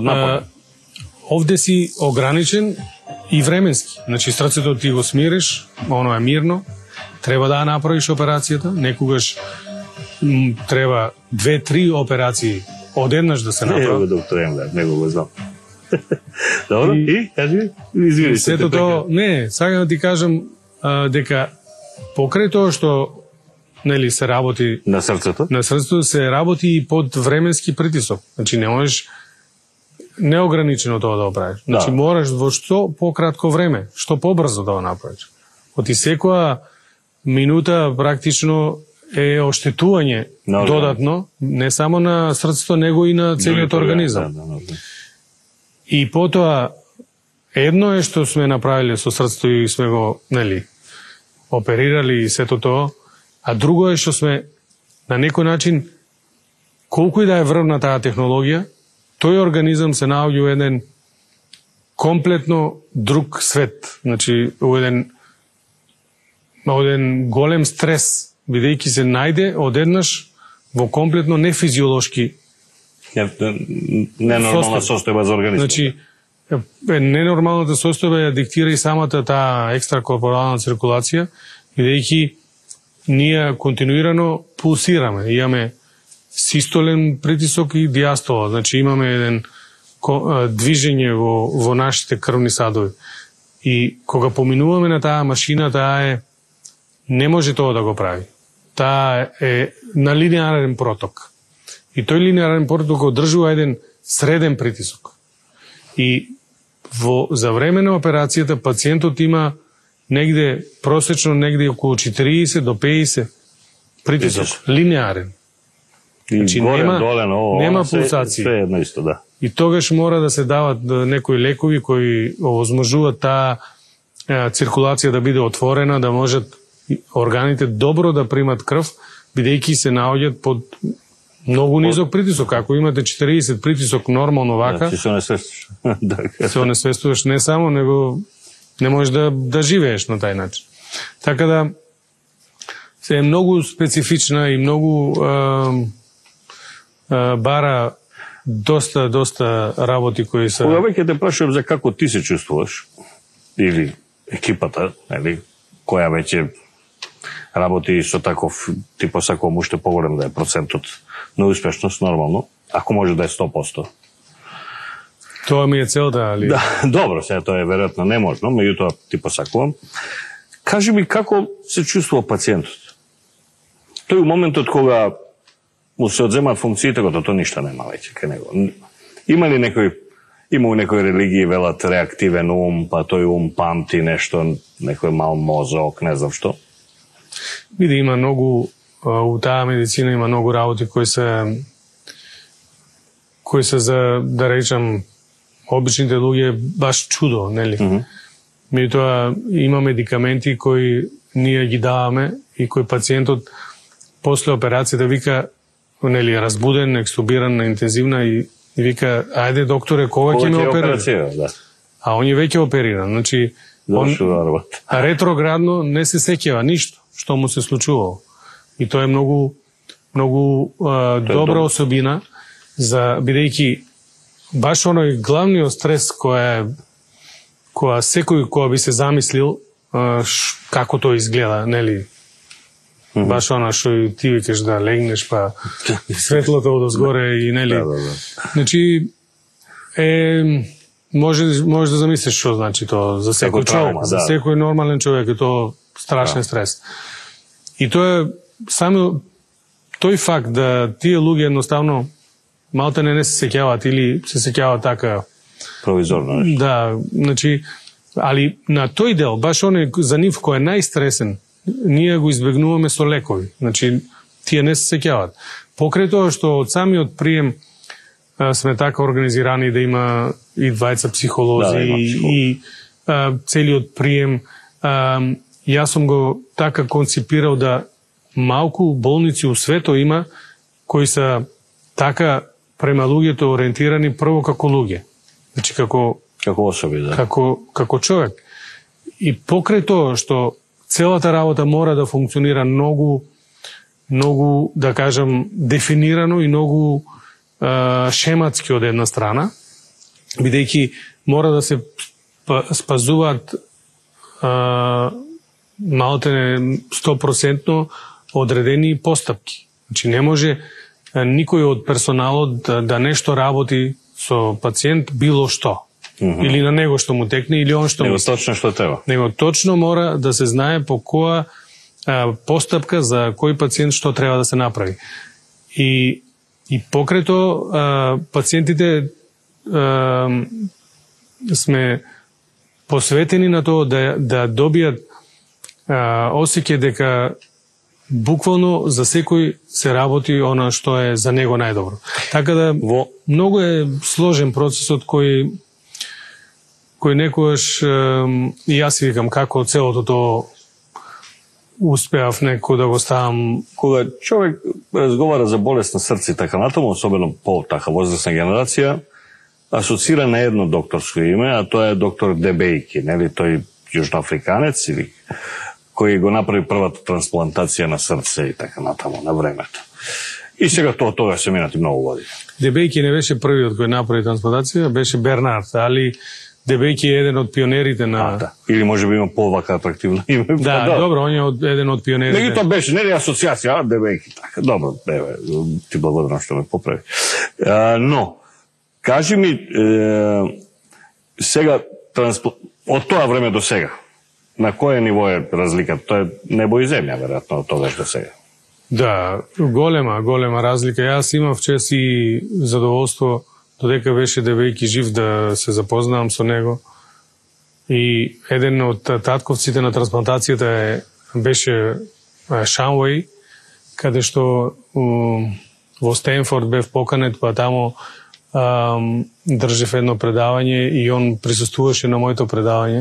S2: овде си ограничен и временски. Значи, срцето ти го смириш, оно е мирно, треба да направиш операцијата, некогаш треба 2-3 операции одеднаш да се направи.
S1: Не го знам. Добро, и кажи, извини.
S2: Сето тоа, не, сакам да ти кажам дека покрај тоа што нели се работи
S1: на срцето
S2: се работи и под временски притисок. Значи не можеш неограничено тоа да го правиш. Значи мораш во што пократко време, што побрзо да го направиш. Оти секоја минута практично е оштетување додатно, не само на срцето, него и на целиот организам. И потоа едно е што сме направиле со срцето и сме го, оперирали и сето тоа, а друго е што сме на некој начин, колку и да е врвна таа технологија, тој организам се наоѓа во еден комплетно друг свет, значи во еден голем стрес, бидејќи се најде одеднаш во комплетно нефизиолошки
S1: ненормална состојба за организмот.
S2: Значи, ненормалната состојба ја диктира и самата таа екстракорпорална циркулација, бидејќи ние континуирано пулсираме. Имаме систолен притисок и диастола, значи имаме еден движење во нашите крвни садови. И кога поминуваме на таа машина, не може тоа да го прави. Таа е на линеарен проток. И тој линеарен проток одржува еден среден притисок. И за време на операцијата пациентот има просечно негде околу 40 до 50 притисок, линеарен.
S1: Значи
S2: нема пулсација.
S1: Се едно исто, да.
S2: И тогаш мора да се дават некои лекови кои овозможуваат таа циркулација да биде отворена, да можат органите добро да примат крв, бидејќи се наоѓаат под многу низок притисок. Ако имате 40 притисок нормално вака,
S1: се онесвестуваш.
S2: Се онесвестуваш не само, него не можеш да живееш на тај начин. Така да се е многу специфична и многу бара доста работи кои се...
S1: Кога веќе те прашувам за како ти се чувствуваш, или екипата, која веќе работи со таков, ти посакувам уште поголем да е процентот на успешност, нормално, ако може да е 100%.
S2: Тоа ми е целта, али...
S1: Да, добро, сега тоа е веројатно неможно, меѓутоа ти посакувам. Кажи ми како се чувствува пациентот? Тој у моментот кога му се одземаат функциите, кога тоа ништо нема веќе кај него. Има ли има у некои религии велат реактивен ум, па тој ум памти нешто, некој мал мозок, не знам што?
S2: Види, има многу, у таа медицина има многу работи кои се за, да речам, обичните луѓе баш чудо, нели? Меѓутоа има медикаменти кои ние ги даваме и кои пациентот после операцијата вика, нели, разбуден, екстубиран, интензивна и вика, ајде докторе, кога ќе ме оперира?
S1: Да.
S2: А он е веќе опериран, значи ретроградно не се сеќава ништо што му се случувало. И тоа е многу добра особина, бидејќи баш оној главниот стрес која секој која би се замислил како тоа изгледа, нели? Баш она што ти викаш да легнеш, па светлото одозгоре и нели. Значи може да замислиш што значи тоа за секој човек, за секој нормален човек е тоа страшен стрес. И тоа е само тој факт да тие луѓе едноставно малте не се сеќаваат или се сеќаваат така
S1: провизорно.
S2: Да, значи, али на тој дел, баш оној за нив кој е најстресен, ние го избегнуваме со лекови. Значи, тие не се сеќаваат. Покрај тоа што од самиот прием сме така организирани да има и двајца психолози и целиот прием, јас сум го така концепирал да малку болници у свето има кои се така према луѓето ориентирани прво како луѓе. Значи како
S1: особи, да.
S2: Како човек. И покрај тоа што целата работа мора да функционира многу, да кажам, дефинирано и многу шематски од една страна, бидејќи мора да се спазуваат малте 100% одредени постапки. Значи не може никој од персоналот да нешто работи со пациент било што. Или на него што му текне, или он што му...
S1: Него точно што треба.
S2: Него точно мора да се знае по која постапка за кој пациент што треба да се направи. И покрај тоа, пациентите сме посветени на тоа да добијат осеќај дека буквално за секој се работи она што е за него најдобро. Така да многу е сложен процесот кој кој некојаш и јас викам како целото то успеав некој да го ставам.
S1: Кога човек разговара за болест на срце и така натаму, особено по така возрастна генерација, асоцира на едно докторско име, а тоа е доктор Дебејки, нели, тој јужноафриканец или кој го направи првата трансплантација на срце и така натаму на времето. И сега тоа се минати многу години.
S2: Дебејки не беше првиот кој направи трансплантација, беше Бернард, али Дебејки е еден од пионерите на...
S1: Да. Или може би има повака атрактивно име.
S2: Да, добро, он е еден од пионерите.
S1: Меѓу тоа беше, не е асоциација, Дебејки, така. Добро, ти благодарам што ме поправи. Но, кажи ми, сега, од тоа време до сега, на кое ниво е разлика? Тоа е небо и земја, веројатно, од тогаш до сега.
S2: Да, голема разлика. Јас имав чест и задоволство додека беше Дебејки жив да се запознавам со него. И еден од татковците на трансплантацијата беше Шануеј, каде што во Стенфорд бев поканет, па таму држев едно предавање и он присуствуваше на моето предавање.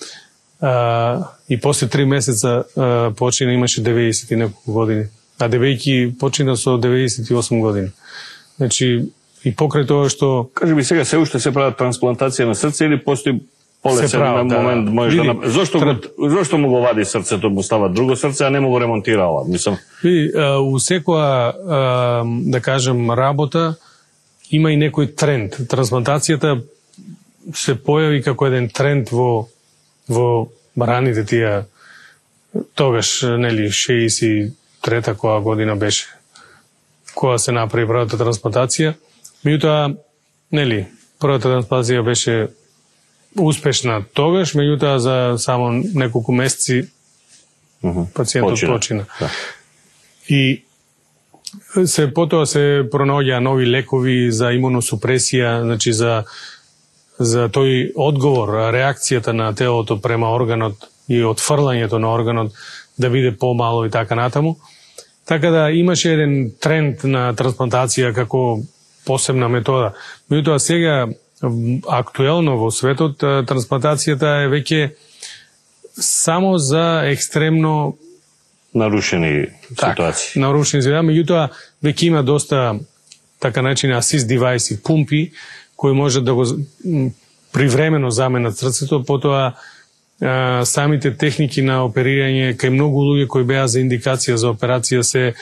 S2: И после 3 месеца почина, имаше 90 и неколку години. А Дебејки почина со 98 години. Значи, и покрај тоа што...
S1: Кажи ми сега, се уште се прават трансплантација на срце или постои полесен момент? Да. Зошто му го вади срцето, му става друго срце, а не му го ремонтира ова? Мислам...
S2: У секоја, да кажем, работа има и некој тренд. Трансплантацијата се појави како еден тренд во раните тие, тогаш, нели, 63-та која година беше, која се направи првата трансплантација. Меѓутоа, нели, првата трансплантација беше успешна тогаш, меѓутоа за само неколку месеци пациентот почина. Да. И потоа се пронаоѓаа нови лекови за имуносупресија, значи за тој одговор, реакцијата на телото према органот и отфрлањето на органот да биде помало и така натаму. Така да имаше еден тренд на трансплантација како посебна метода. Меѓутоа сега актуелно во светот трансплантацијата е веќе само за екстремно
S1: нарушени ситуации.
S2: Нарушени ситуации, меѓутоа веќе има доста така наречени асист девајси, пумпи кои може да го привремено заменат срцето, потоа самите техники на оперирање кај многу луѓе кои беа за индикација за операција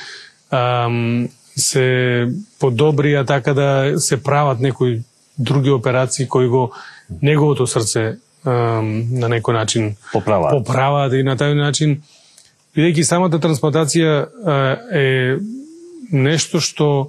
S2: се подобрија, така да се прават некои други операции кои го неговото срце на некој начин поправаат и на тај начин, бидејќи самата трансплантација е нешто што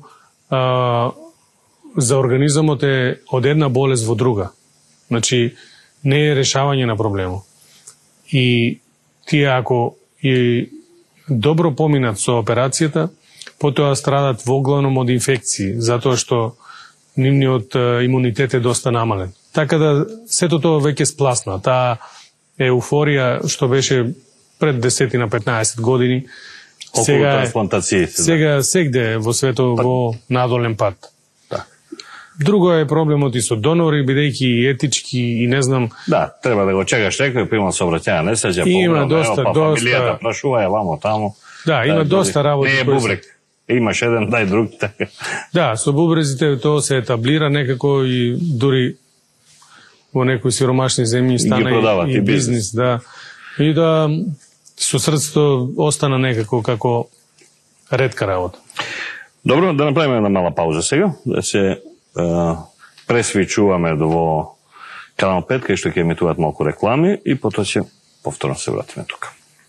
S2: за организмот е од една болест во друга. Значи, не е решавање на проблемот. И тие ако и добро поминат со операцијата, потоа страдат воглавном од инфекции, затоа што нивниот имунитет е доста намален. Така да сето тоа веќе спласна. Таа еуфорија што беше пред 10 на 15 години,
S1: сега трансплантациите.
S2: Сега сегде во светот во надолен пат.
S1: Да.
S2: Друго е проблемот и со донори, бидејќи и етички и не знам.
S1: Да, треба да го чекаш некој, па има сообраќајна несреќа,
S2: има доста
S1: фамилијата прашува вамо таму.
S2: Да, има доста работи.
S1: Не е бубрек. Имаш еден, дај друг, така.
S2: Да, со бубрезите тоа се етаблира некако и дури во некои сиромашни земји стана и бизнис, да. И да со срцето остана некако како ретка работа.
S1: Добро, да направиме една мала пауза сега, да се пресвичуваме во Канал 5, кај што ќе емитуваат малку реклами и потоа ќе повторно се вратиме тука.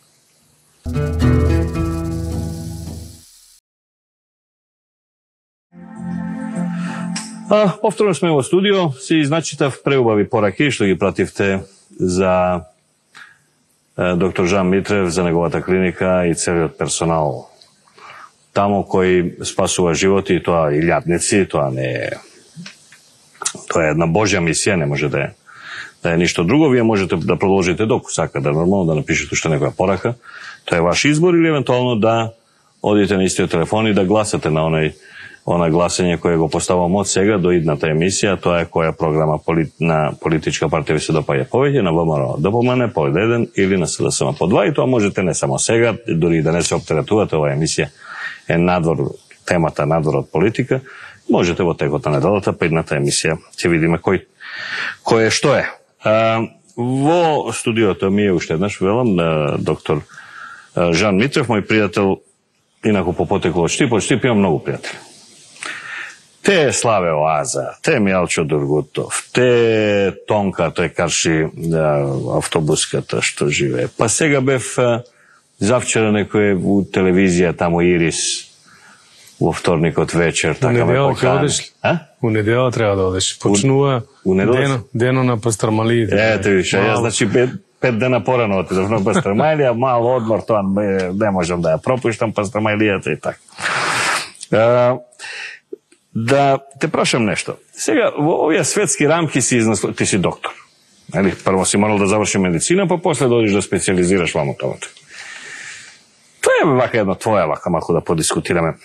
S1: Повторно сме во студио, си изначитав преубави пораки што ги пративте за доктор Жан Митрев, за неговата клиника и целиот персонал тамо кој спасува животи, и тоа илјадници, тоа не е... Тоа е една Божја мисија, не може да е ништо друго. Вие можете да продолжите доку сакате, нормално да напишете уште некоја порака. Тоа е ваш избор, или евентуално да одите на истиот телефон и да гласате на онај ona glasanje koje го поставам од сега до идната емисија, тоа е која програма на политичка партија ви се допаѓа повеќе, на ВМРО ДПМН по 1 или на СДСМ по 2, и тоа можете не само сега, дури да не се оптеретувате, оваа емисија е надвор, темата надвор од политика, можете во текот на неделата, па идната емисија ќе видиме кој е што е. Во студиото ми е уште еднаш, велам, доктор Жан Митрев, мој пријател, инаку по потекло од Штип имам многу пријатели. Те Славе Оаза, те Мјалчо Дургутов, те Тонка, тој карши автобуската што живее. Па сега бев завчера некој у телевизија, тамо Ирис, во вторникот вечер, така ме покани.
S2: У недела треба да одеш. Почнува дено на пастрамалиите.
S1: Ете виш, ја значи 5 дена порано отидов на пастрамалија, мал одмор, тоа не можам да ја пропуштам пастрамалијата и така. Да те прашам нешто. Сега, во овие светски рамки ти си доктор. Прво си морал да заврши медицина, па после додиш да специализираш вамо тоа. Тоа е вака едно твоја, вака малку да подискутираме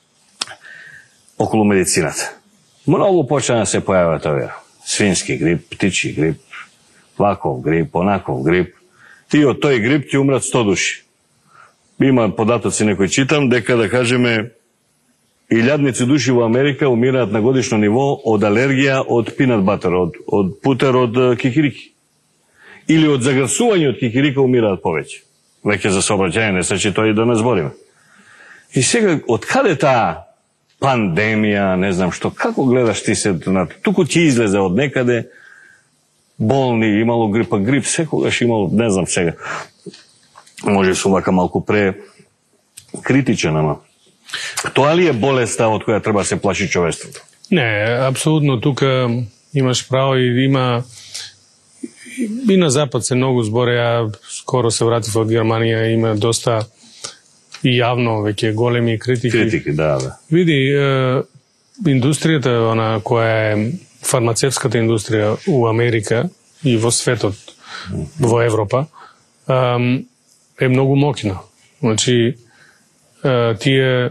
S1: околу медицината. Многу почна да се појават овие свински грип, птичи грип, ваков грип, онаков грип. Ти од тој грип ти умрат 100 души. Има податоци некои читам дека да кажеме 1000 души во Америка умираат на годишно ниво од алергија од пинат батер, од путер од кикирики. Или од загрсување од кикирика умираат повеќе. Веќе за сообраќајни несреќи тоа и да не збориме. И сега, од каде таа пандемија, не знам што, како гледаш ти се, туку ти излезе од некаде, болни, имало грипа, грип, секогаш имало, не знам сега. Може сум вака малку пре критичен, ама. Тоа ли е болеста од која треба да се плаши човештвото?
S2: Не, апсолутно, тука имаш право и има и на запад се многу збори, ја скоро се вратив од Германија, има доста и јавно веќе големи критики.
S1: Критики, да.
S2: Види, индустријата, она која е фармацевската индустрија у Америка и во светот, во Европа, е многу мокина. Значи, тие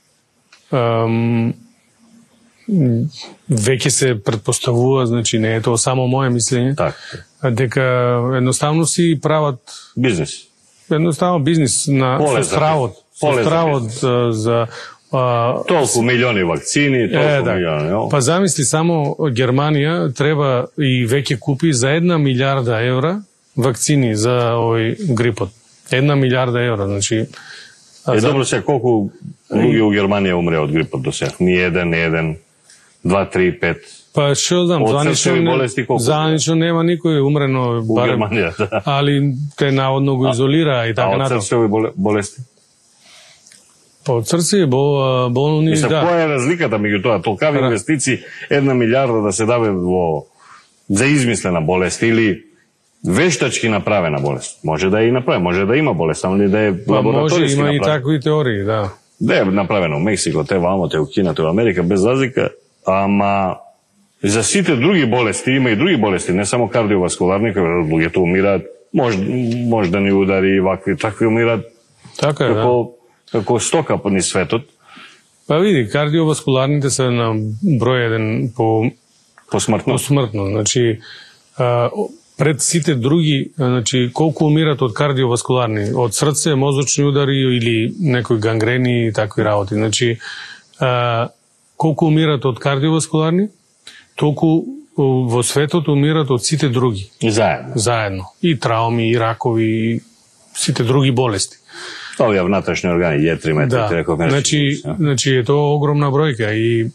S2: веќе се претпоставува, значи не е тоа само моје мислење, дека едноставно си прават
S1: бизнис.
S2: Едноставно бизнис на стравот за
S1: толку милиони вакцини, толку милиони.
S2: Па замисли само Германија треба и веќе купи за 1 милиарда евра вакцини за овој грипот. 1 милиарда евра, значи.
S1: Добро се колку луѓе у Германија умре од грипот до сега? Ни еден, 2, 3, 5.
S2: Па што знам, званично нема никој умрено
S1: у Германија, да.
S2: Али те наводно го изолира и така натаму.
S1: А од срцеви болести?
S2: Па од срце болни, да.
S1: Која е разликата меѓу тоа? Толкави инвестиции, 1 милиарда да се даде за измислена болест или вештачки направена болест? Може да е и направена, може да има болест, ама да е лабораториски направена.
S2: Може, има и такви теории, да.
S1: Да е направено у Мексико, те вамо, те у Кина, те у Америка, без разлика, ама за сите други болести, има и други болести, не само кардиоваскуларни, кои луѓето умираат, може да ни удари и вакви, такви умираат.
S2: Така е,
S1: како стока по ни светот.
S2: Па види, кардиоваскуларните се на број 1 по смртно. Значи, пред сите други, значи, колку умират од кардиоваскуларни, од срце, мозочни удари или некои гангрени и такви работи. Значи, колку умират од кардиоваскуларни, толку во светот умират од сите други.
S1: И
S2: заедно. И трауми, и ракови, и сите други болести.
S1: Овие внатрешни органи, јетри, метри, реков нешто.
S2: Значи, е тоа огромна бројка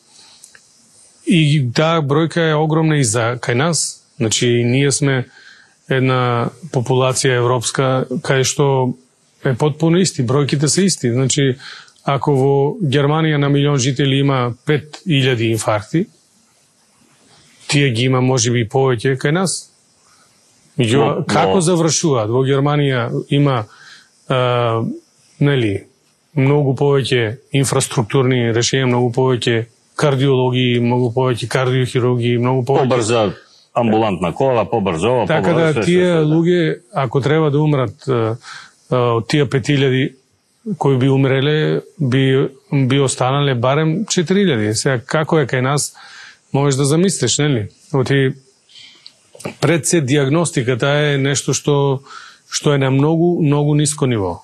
S2: и таа бројка е огромна и за кај нас. Значи, ние сме една популација европска кај што е потпуно исти, бројките се исти. Значи, ако во Германија на милион жители има 5000 инфаркти, тие ги има можеби повеќе кај нас. Меѓутоа, како завршуваат? Во Германија има многу повеќе инфраструктурни решенија, многу повеќе кардиологи, многу повеќе кардиохирурги, многу повеќе
S1: побрза амбулантна кола, побрзо,
S2: така да тие луѓе ако треба да умрат од тие 5000, кои би умреле, би останале барем 4000. Сега, како е кај нас, можеш да замислиш, нели? Оти, пред се диагностиката е нешто што е на многу ниско ниво.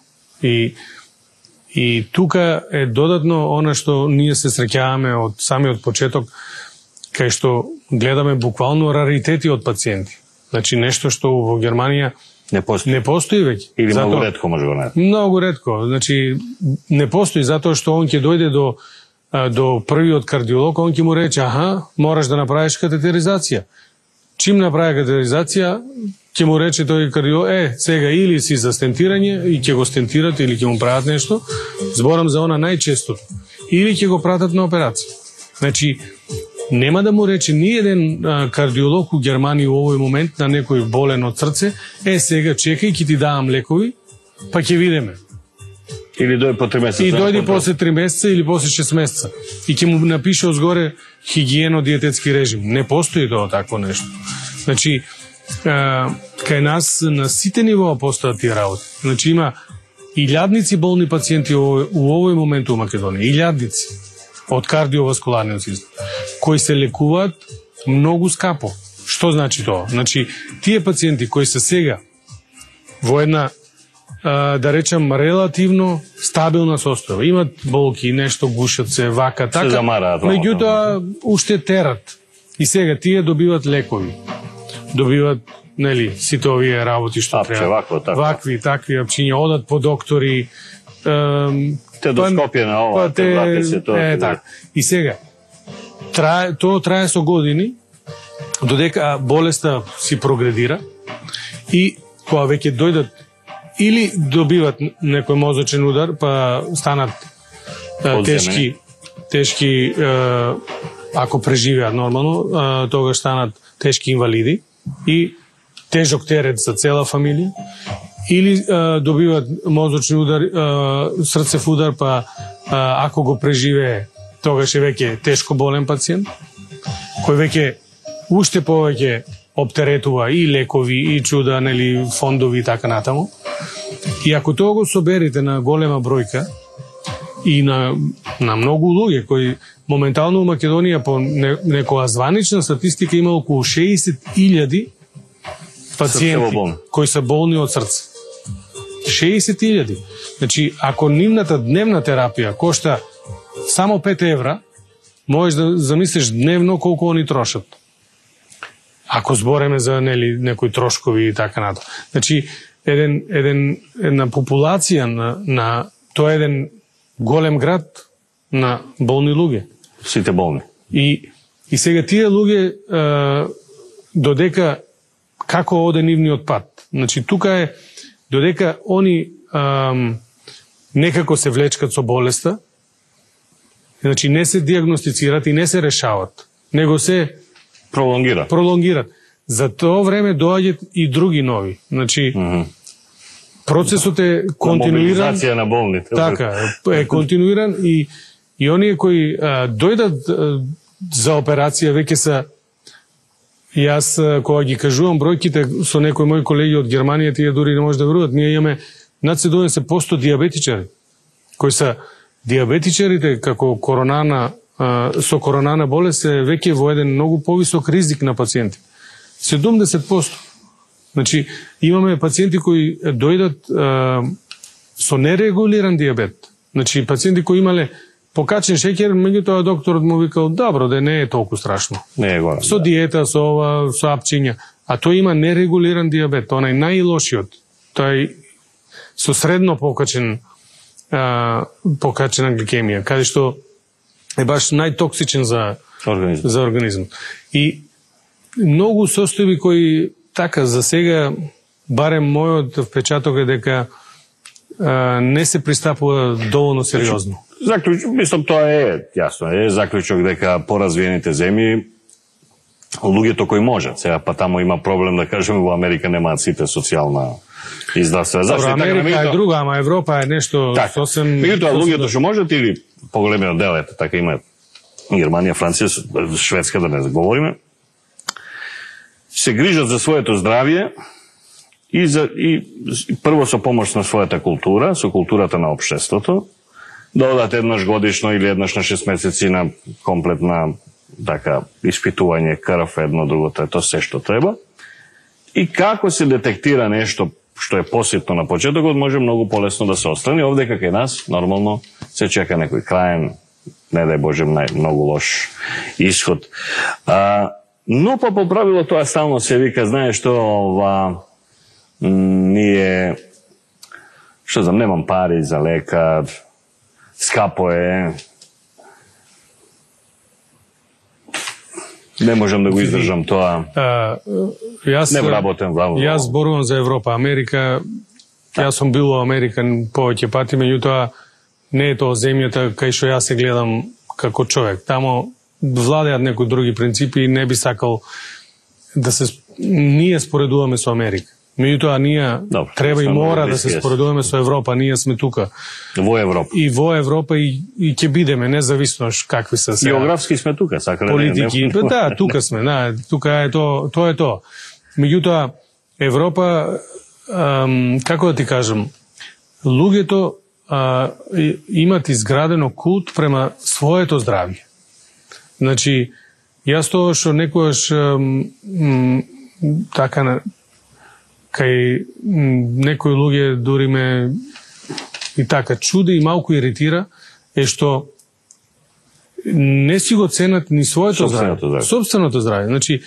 S2: И тука е додатно она што ние се среќаваме од самиот почеток, кај што гледаме буквално раритети од пациенти. Значи нешто што во Германија не постои веќе.
S1: Или многу ретко може го најдете.
S2: Многу ретко. Значи не постои затоа што он ќе дојде до првиот кардиолог, он ќе му рече, мораш да направиш катетеризација. Чим направи катетеризација, ќе му рече тој кардиолог, сега или си за стентирање и ќе го стентират или ќе му прават нешто, зборам за она најчесто, или ќе го пратат на операција. Значи, нема да му рече ни еден кардиолог у Германија во овој момент на некој болен од срце, сега чекај, ќе ти давам лекови, па ќе видиме.
S1: Или дојде по 3 месеца.
S2: И дојде после 3 месеца или после 6 месеца. И ќе му напише озгоре хигиено-диететски режим. Не постои тоа такво нешто. Значи, кај нас на сите нивоа постојат тие работи. Значи, има илјадници болни пациенти у овој момент у Македонија. Илјадници од кардиоваскуларниот систем, кои се лекуваат многу скапо. Што значи тоа? Значи, тие пациенти кои се сега во една, да речам, релативно стабилна состојба, имат болки, нешто гушат се, вака, така, меѓутоа уште терат. И сега тие добиват лекови. Добиват, нели, сите овие работи што треба. Вакви, такви апчиња, одат по доктори,
S1: те до Скопје на ова, те врати се тоа.
S2: Так. И сега, тоа трае со години, додека болеста си прогредира и кога веќе дојдат или добиват некој мозочен удар, па станат тешки, ако преживеат нормално, тогаш станат тешки инвалиди и тежок терет за цела фамилија, или добиват мозочен удар, срцев удар, па ако го преживее, тогаш е веќе тешко болен пациент, кој веќе уште повеќе оптеретува и лекови, и чуда, нели, фондови и така натаму. И ако тоа го соберите на голема бројка и на многу луѓе кои моментално у Македонија по некоја званична статистика има околу 60.000 пациенти кои се болни од срце. 60.000. Значи, ако нивната дневна терапија кошта само 5 евра, можеш да замислиш дневно колку они трошат. Ако збореме за некои трошкови и така натаму. Значи, една популација на тоа еден голем град на болни луѓе.
S1: Сите болни.
S2: И сега тие луѓе додека како оде нивниот пат. Значи, тука е додека они некако се влечкат со болеста, значи не се диагностицират и не се решават, него се пролонгират. За тоа време доаѓаат и други нови. Значи, процесот е континуиран.
S1: Мобилизација на болните.
S2: Така, е континуиран и оние кои дојдат за операција веќе се. Јас, кога ги кажувам бројките со некои мои колеги од Германија, тие дури не може да веруват. Ние имаме над 70% диабетичари, кои се диабетичарите како со коронарна болест е веќе во еден многу повисок ризик на пациенти. 70%. Значи, имаме пациенти кои дојдат со нерегулиран диабет. Значи, пациенти кои имале покачен шеќер, меѓутоа докторот му викал, добро, да не е толку страшно.
S1: Не е горе.
S2: Со диета, со ова, со апчиња. А тој има нерегулиран диабет, онај најлошиот. Тој со средно покачена гликемија, каде што е баш најтоксичен за организмот. И многу состојби кои така за сега, барем мојот впечаток е дека не се пристапува доволно сериозно.
S1: Мислам, тоа е јасно, е заклучок дека поразвиените земји луѓето кои можат, сега па таму има проблем, да кажеме, во Америка немаат сите социјална и здравствена заштита.
S2: Америка е друга, ама Европа е нешто сосем...
S1: Меѓутоа, луѓето што можат или поголемиот дел, ете, така имаат Германија, Франција, Шведска, да не говориме, се грижат за своето здравје и прво со помош на својата култура, со културата на општеството, да одат еднаш годишно или еднаш на 6 месеци на комплетна така испитување крв, едно, друго, трето, се што треба. И како се детектира нешто што е поситно на почетокот, може многу полесно да се отстрани. Овде кај нас, нормално, се чека некој краен, не дај Боже, многу лош исход. Но по правило тоа стално се вика, знаеш што, ние, што знам, немам пари за лекар, скапо е, не можам да го издржам тоа. Не вработен главно.
S2: Јас зборувам за Европа, Америка. Јас сум бил во Америка повеќе пати, меѓутоа не е тоа земјата кај што јас се гледам како човек. Тамо владеат некои други принципи и не би сакал да се ние споредуваме со Америка. Меѓутоа ние треба и мора да се споредуваме со Европа, ние сме тука.
S1: Во Европа.
S2: И во Европа и ќе бидеме независно какви се сега.
S1: Географски сме тука, сакале
S2: политики. Да, тука сме, да, тука е тоа е тоа. Меѓутоа Европа, како да ти кажам, луѓето имат изградено култ према своето здравје. Значи, јас тоа што некојаш така кај некои луѓе дури ме и така чуди и малку иритира е што не си го ценат ни своето здравје, собственото здравје. Значи,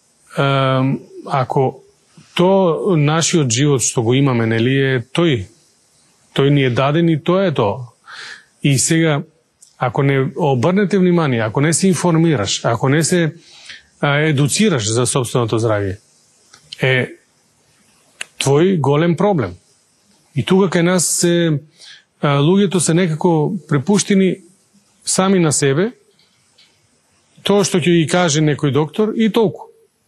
S2: ако то нашиот живот што го имаме, нели е тој ни е даден и тоа е тоа. И сега, ако не обрнете внимание, ако не се информираш, ако не се едуцираш за собственото здравје, е твој голем проблем. И тука кај нас луѓето се некако препуштени сами на себе, тоа што ќе ги каже некој доктор и толку.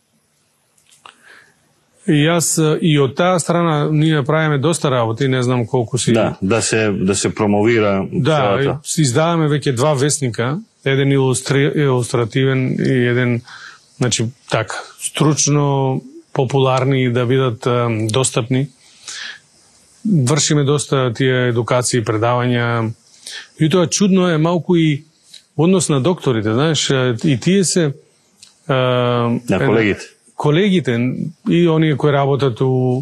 S2: И јас и од таа страна ние правиме доста работи, не знам колку си.
S1: Да се промовира.
S2: Да, издаваме веќе 2 вестника, еден илустративен и еден, значи така, стручно популарни да бидат достапни. Вршиме доста тие едукации, предавања. И тоа чудно е малку и однос на докторите, знаеш, и тие се
S1: на колегите.
S2: Колегите и оние кои работат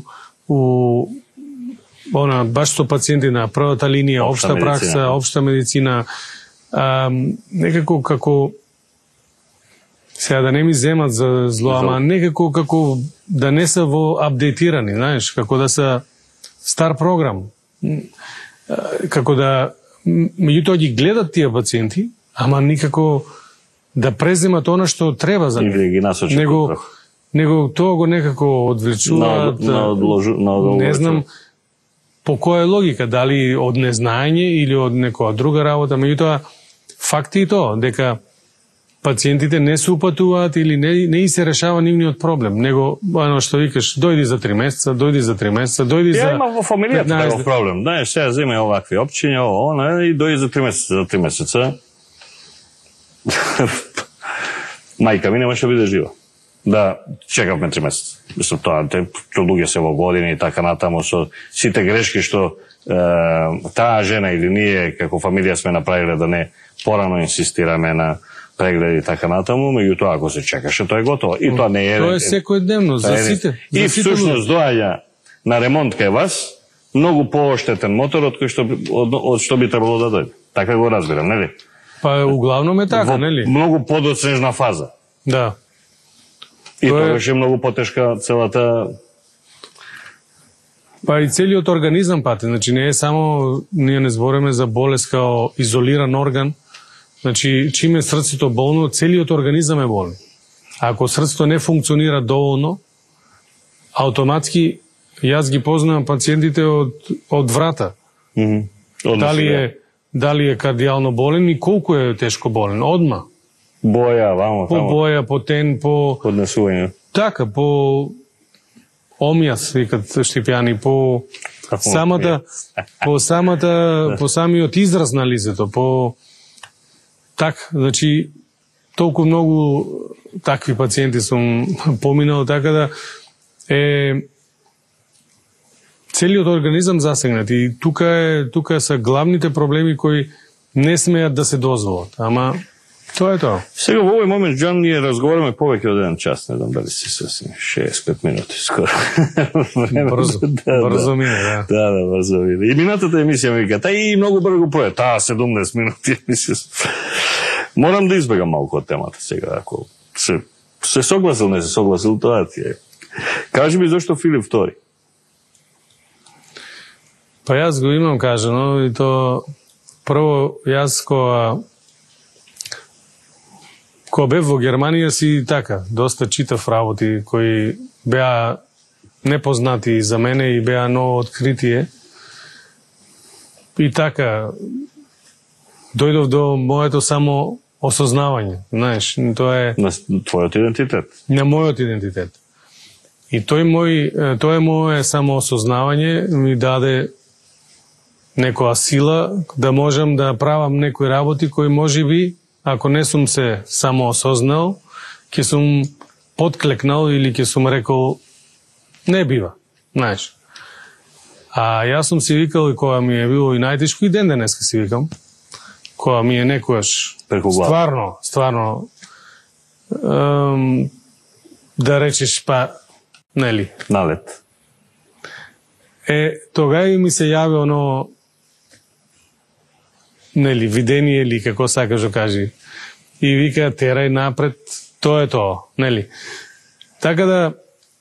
S2: баш со пациенти на првата линија, општа пракса, општа медицина, некако како сега да не ми земат за зло, ама некако како да не се во апдейтирани, знаеш, како да се стар програм. Како да меѓутоа ги гледат тие пациенти, ама никако да преземат она што треба за нив. Него тоа го некако одвлечуваат, не знам по која логика, дали од незнаење или од некоја друга работа, меѓутоа факт е тоа, дека пациентите не се упатуваат или не се решава нивниот проблем, него, оно што викаш, дојди за 3 месеца, дојди за 3 месеца, дојди за...
S1: Ја има во фамилијата таков проблем, знаеш, сега земе овакви опчиња, и дојди за 3 месеца, за 3 месеца. Мајка ми немаше биде жива. Да, чекавме 3 месеца. Мислам, тоа, луѓе се во години и така натаму, со сите грешки што таа жена или ние, како фамилија сме направиле да не порано инсистираме на прегледи и така натаму, меѓутоа ако се чекаше, тоа е готово. И тоа не е...
S2: Тоа е секојдневно, за сите.
S1: И всушност доаѓа на ремонт кај вас многу пооштетен мотор од што би требало да дојде. Така го разбирам, нели?
S2: Па углавном е така, нели?
S1: Многу подоцнежна фаза.
S2: Да.
S1: И тоа беше многу потешка целата...
S2: Па и целиот организам пати, значи не е само, ние не збориме за болест као изолиран орган, значи чиме срцето болно, целиот организам е болен. Ако срцето не функционира доволно, автоматски, јас ги познавам пациентите од врата. Дали е кардијално болен и колку е тешко болен, одма.
S1: Боја, вамо,
S2: по боја, по тен, по...
S1: Поднесување.
S2: Така, по омјас, викат Штипјани, по самиот израз на лицето, по... Так, значи, толку многу такви пациенти сум поминал, така да целиот организам засегнат и тука се главните проблеми кои не смеат да се дозволат. Ама тоа е тоа.
S1: Сега во овој момент, Џан, ние разговараме повеќе од еден час, не знам дали си сосим 65 минути скоро.
S2: Брзо мине, да.
S1: Да, брзо мине. И минатата емисија ми вика, и многу брзо прое, 17 минути емисија. Морам да избегам малку од темата сега, ако се согласил, не се согласил, тоа ти е. Кажи ми зашто Филип II?
S2: Па јас го имам кажано и то прво јас кога бев во Германија си така, доста читав работи кои беа непознати за мене и беа ново откритие. И така, дојдов до моето само осознавање, знаеш, тоа е...
S1: На твојот идентитет.
S2: На мојот идентитет. И тоа е моје само осознавање, ми даде некоја сила да можам да правам некои работи кои може би, ако не сум се само осознал, ќе сум подклекнал или ќе сум рекол не бива, знаеш. А јас сум си викал и кога ми е било и најтешко, и ден денеска си викам, кога ми е некојаш стварно да речеш па, нели?
S1: Налет.
S2: Тога и ми се јави оно нели, видение или како сакаш да кажи. И вика, терај напред, тоа е тоа, нели? Така да,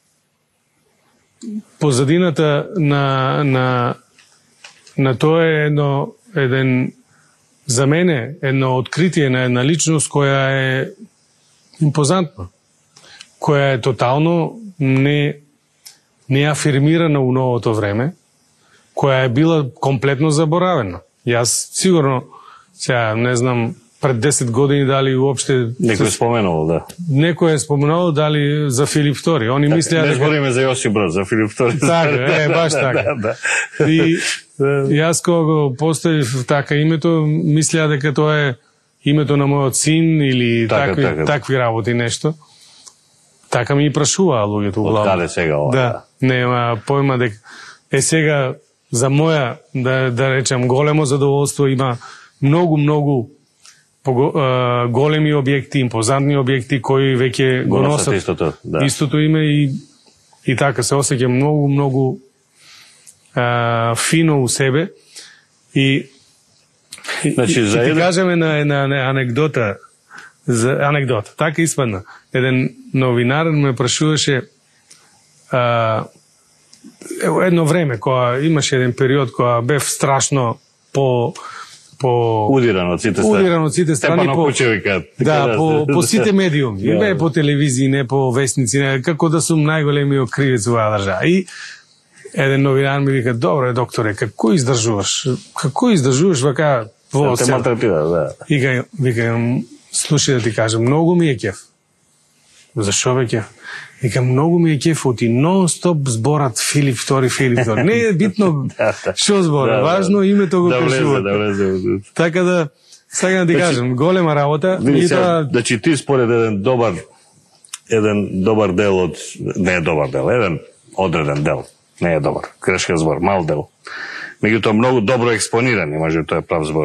S2: позадината на тоа е еден, за мене, едно откритие на една личност која е импозантна, која е тотално не афирмирана у новото време, која е била комплетно заборавена. Јас сигурно, сега не знам, пред 10 години дали уопште...
S1: Некој е споменал, да.
S2: Некој е споменал дали за Филип II. Они мислеа
S1: не збориме за Јосип Брз, за Филип II.
S2: Така, баш така.
S1: Да.
S2: И јас кога го поставив така името, мислеа дека тоа е името на мојот син или такви работи нешто. Така ми и прашуваа луѓето углавно.
S1: Откаде сега ова?
S2: Да, нема појма дека сега за моја, да речем, големо задоволство има многу големи објекти, импозантни објекти кои веќе го носат истото име и така се осеќа многу фино у себе. И
S1: значи,
S2: за ти кажеме на анекдота. Така испадна. Еден новинар ме прашуваше едно време, кога имаше еден период кога бев страшно
S1: удиран од сите страни,
S2: по сите медиуми, не по телевизии, не по вестници, не, како да сум најголемиот кривец во оваа држава. И еден новинар ми вика, добре, докторе, како издржуваш вака во сел? И викам, слушај да ти кажам, многу ми е кеф. Зашо бе кеф? Вика, многу ми е кеф оти нон-стоп зборат Филип II. Не е битно шо збора, важно името го кажуват. Така да, сега да ти кажем, голема работа.
S1: Значи ти според еден добар дел од... Не е добар дел, еден одреден дел. Не е добар, грешка збор, мал дел. Меѓутоа многу добро експонирани, може тоа е прав збор.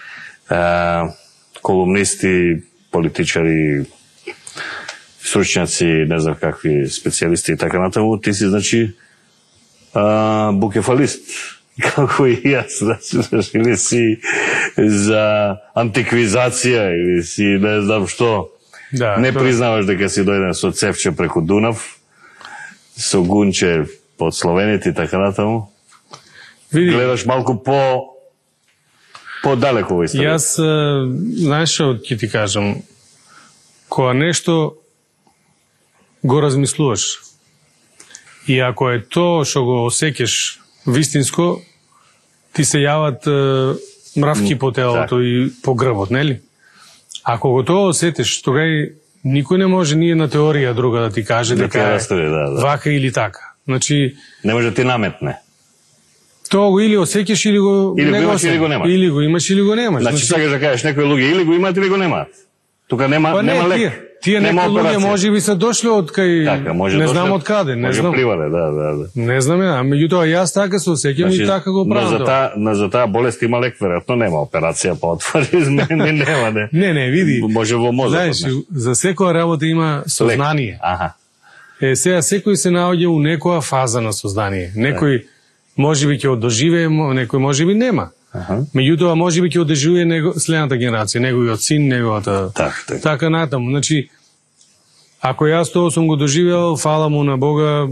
S1: Колумнисти, политичари, стручњаци, не знам какви специјалисти и така натаму, ти си, значи, букефалист, како и јас, значи, или си за антиквизација, или си не знам што, не признаваш дека си дојден со цевче преку Дунав, со гунче под словените и така натаму. Гледаш малку по-далеко во историја.
S2: Јас, знаеш што ќе ти кажам, кога нешто го размислуваш и ако е тоа што го осеќаш вистинско, ти се јават мравки по телото и по грбот, нели? Ако го тоа осетиш, тогај никој не може ние на теорија друга да ти каже дека вака или така. Значи,
S1: не може да ти наметне.
S2: Тоа го или осеќаш или го
S1: имаш или го немаш.
S2: Или го имаш или го немаш.
S1: Значи сакаш да кажеш некои луѓе или го имаат или го немаат. Тука нема лек.
S2: Тие некои луѓе може би се дошли од кај, не знам од каде, не знам.
S1: Привале, да.
S2: Не знам, меѓутоа јас така се осеќам и така го правам.
S1: За таа болест има лек, веројатно нема операција по отвори, нема, не.
S2: Не, види.
S1: Може во мозокот.
S2: Знаеш, за секоја работа има сознание.
S1: Аха.
S2: Сега секој се наоѓа у некоја фаза на сознание. Некој можеби ќе одоживее, некој можеби нема. Меѓутоа можеби ќе одоживее следната генерација, неговиот син, неговата така натаму. Значи, ако јас тоа сум го доживеал, фала му на Бога,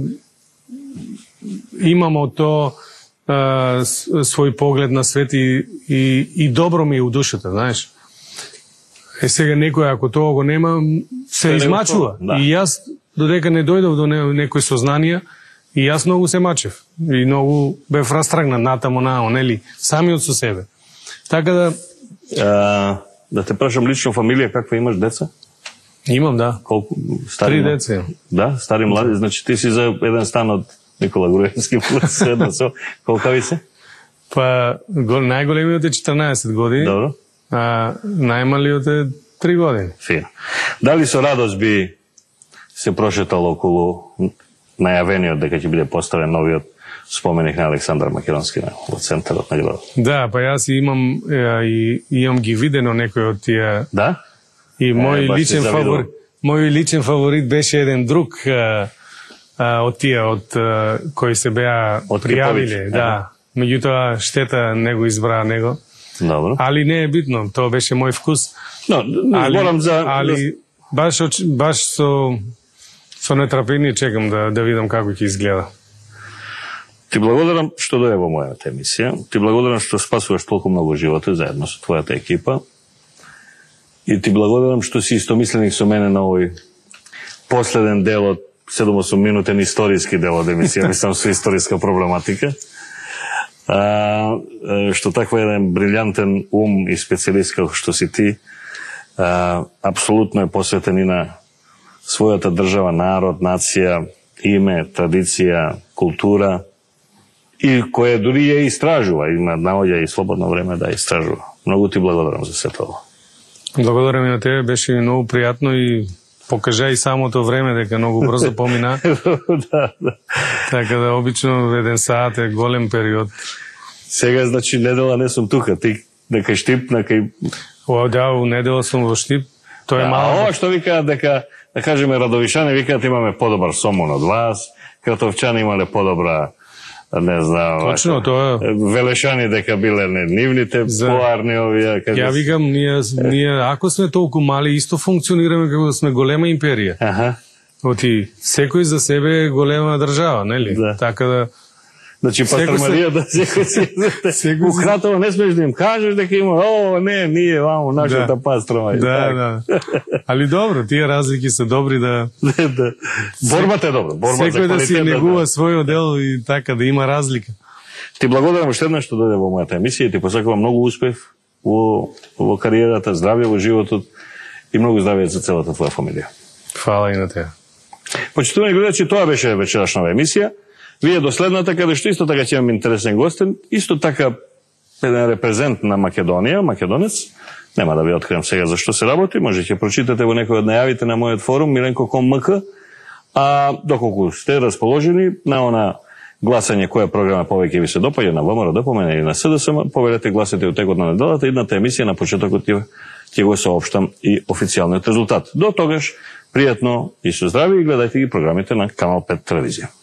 S2: имам од тоа свој поглед на свет и добро ми е у душата, знаеш. Сега некој, ако тоа го нема, се измачува. И јас, додека не дојдов до некој сознанија, и јас многу се мачев. И многу бев растрагнат натаму нао, нели, самиот со себе. Така да...
S1: Да те прашам лично фамилија, каква имаш деца?
S2: Имам, да.
S1: Колку?
S2: 3 деца.
S1: Да, стари млади. Значи ти си за еден стан од Никола Груевски плюс едно со. Колкави се?
S2: Па, најголемиот е 14 години.
S1: Добро.
S2: А најмалиот е 3 години.
S1: Фино. Дали со радост би се прошетал околу најавениот дека ќе биде поставен новиот споменик на Александар Македонски во центарот на градот?
S2: Да, па јас имам ги видено некој од тие.
S1: Да?
S2: И мој личен фаворит беше еден друг од тие кои се беа пријавиле, да. Меѓутоа штета не го избраа него.
S1: Добро.
S2: Али не е битно, тоа беше мој вкус.
S1: Но, зборам за...
S2: Али баш со нетрпение чекам да видам како ќе изгледа.
S1: Ти благодарам што дојде во мојата емисија. Ти благодарам што спасуваш толку многу животи заедно со твојата екипа. И ти благодарам што си истомисленик со мене на овој последен дел од 7-8 минутен историски дел од емисија, мислам со историска проблематика. Што таква еден брилјантен ум и специјалист како што си ти, апсолутно е посветен и на својата држава, народ, нација, име, традиција, култура, и која дури ја истражува, има наоѓа и слободно време да истражува. Многу ти благодарам за сето ovo.
S2: Благодарам и на тебе, беше ми многу пријатно и покажа и самото време дека многу брзо помина.
S1: Да.
S2: Така да обично еден саат е голем период.
S1: Сега, значи, недела не сум тука, ти дека Штип, некај...
S2: Да, у недела сум во Штип. Тоа е мало.
S1: Ова што викаат дека, да кажеме, Радовишани викаат имаме подобар сомон од вас, Кратовчани имале подобра, не знам...
S2: Точно, тоа...
S1: Велешани дека биле нивните поарни овие...
S2: Ја викам, ние, ако сме толку мали, исто функционираме како сме голема империја. Оти, секој за себе е голема држава, нели? Така да...
S1: Значи, пастармарија да секој у Кратово не смеш да им кажеш дека има, не, ние вамо, нашата пастрама.
S2: Да. Али добро, тие разлики се добри да...
S1: Борбата е добра.
S2: Секој да си негува својот дел и така, да има разлика.
S1: Ти благодарам уште еднаш што дојде во мојата емисија и ти посакувам многу успех во кариерата, здравје во животот и многу здравје за целата твоја фамилија.
S2: Фала и на тебе.
S1: Почитувани гледачи, тоа беше вечерашнава емисија. Вие до следната, каде што исто така ќе имам интересен гостен, исто така еден репрезент на Македонија, македонец. Нема да ви откриам сега за што се работи, може ќе прочитате во некој од најавите на мојот форум milenko.com.mk. А доколку сте расположени на она гласање која програма повеќе ви се допаѓа на ВМРО, ДПМН или на СДСМ, повелете гласите у текот на неделата, идната емисија на почетокот ќе го соопштам и официјалниот резултат. До тогаш, пријатно и со здравје и гледајте ги програмите на Канал 5 телевизија.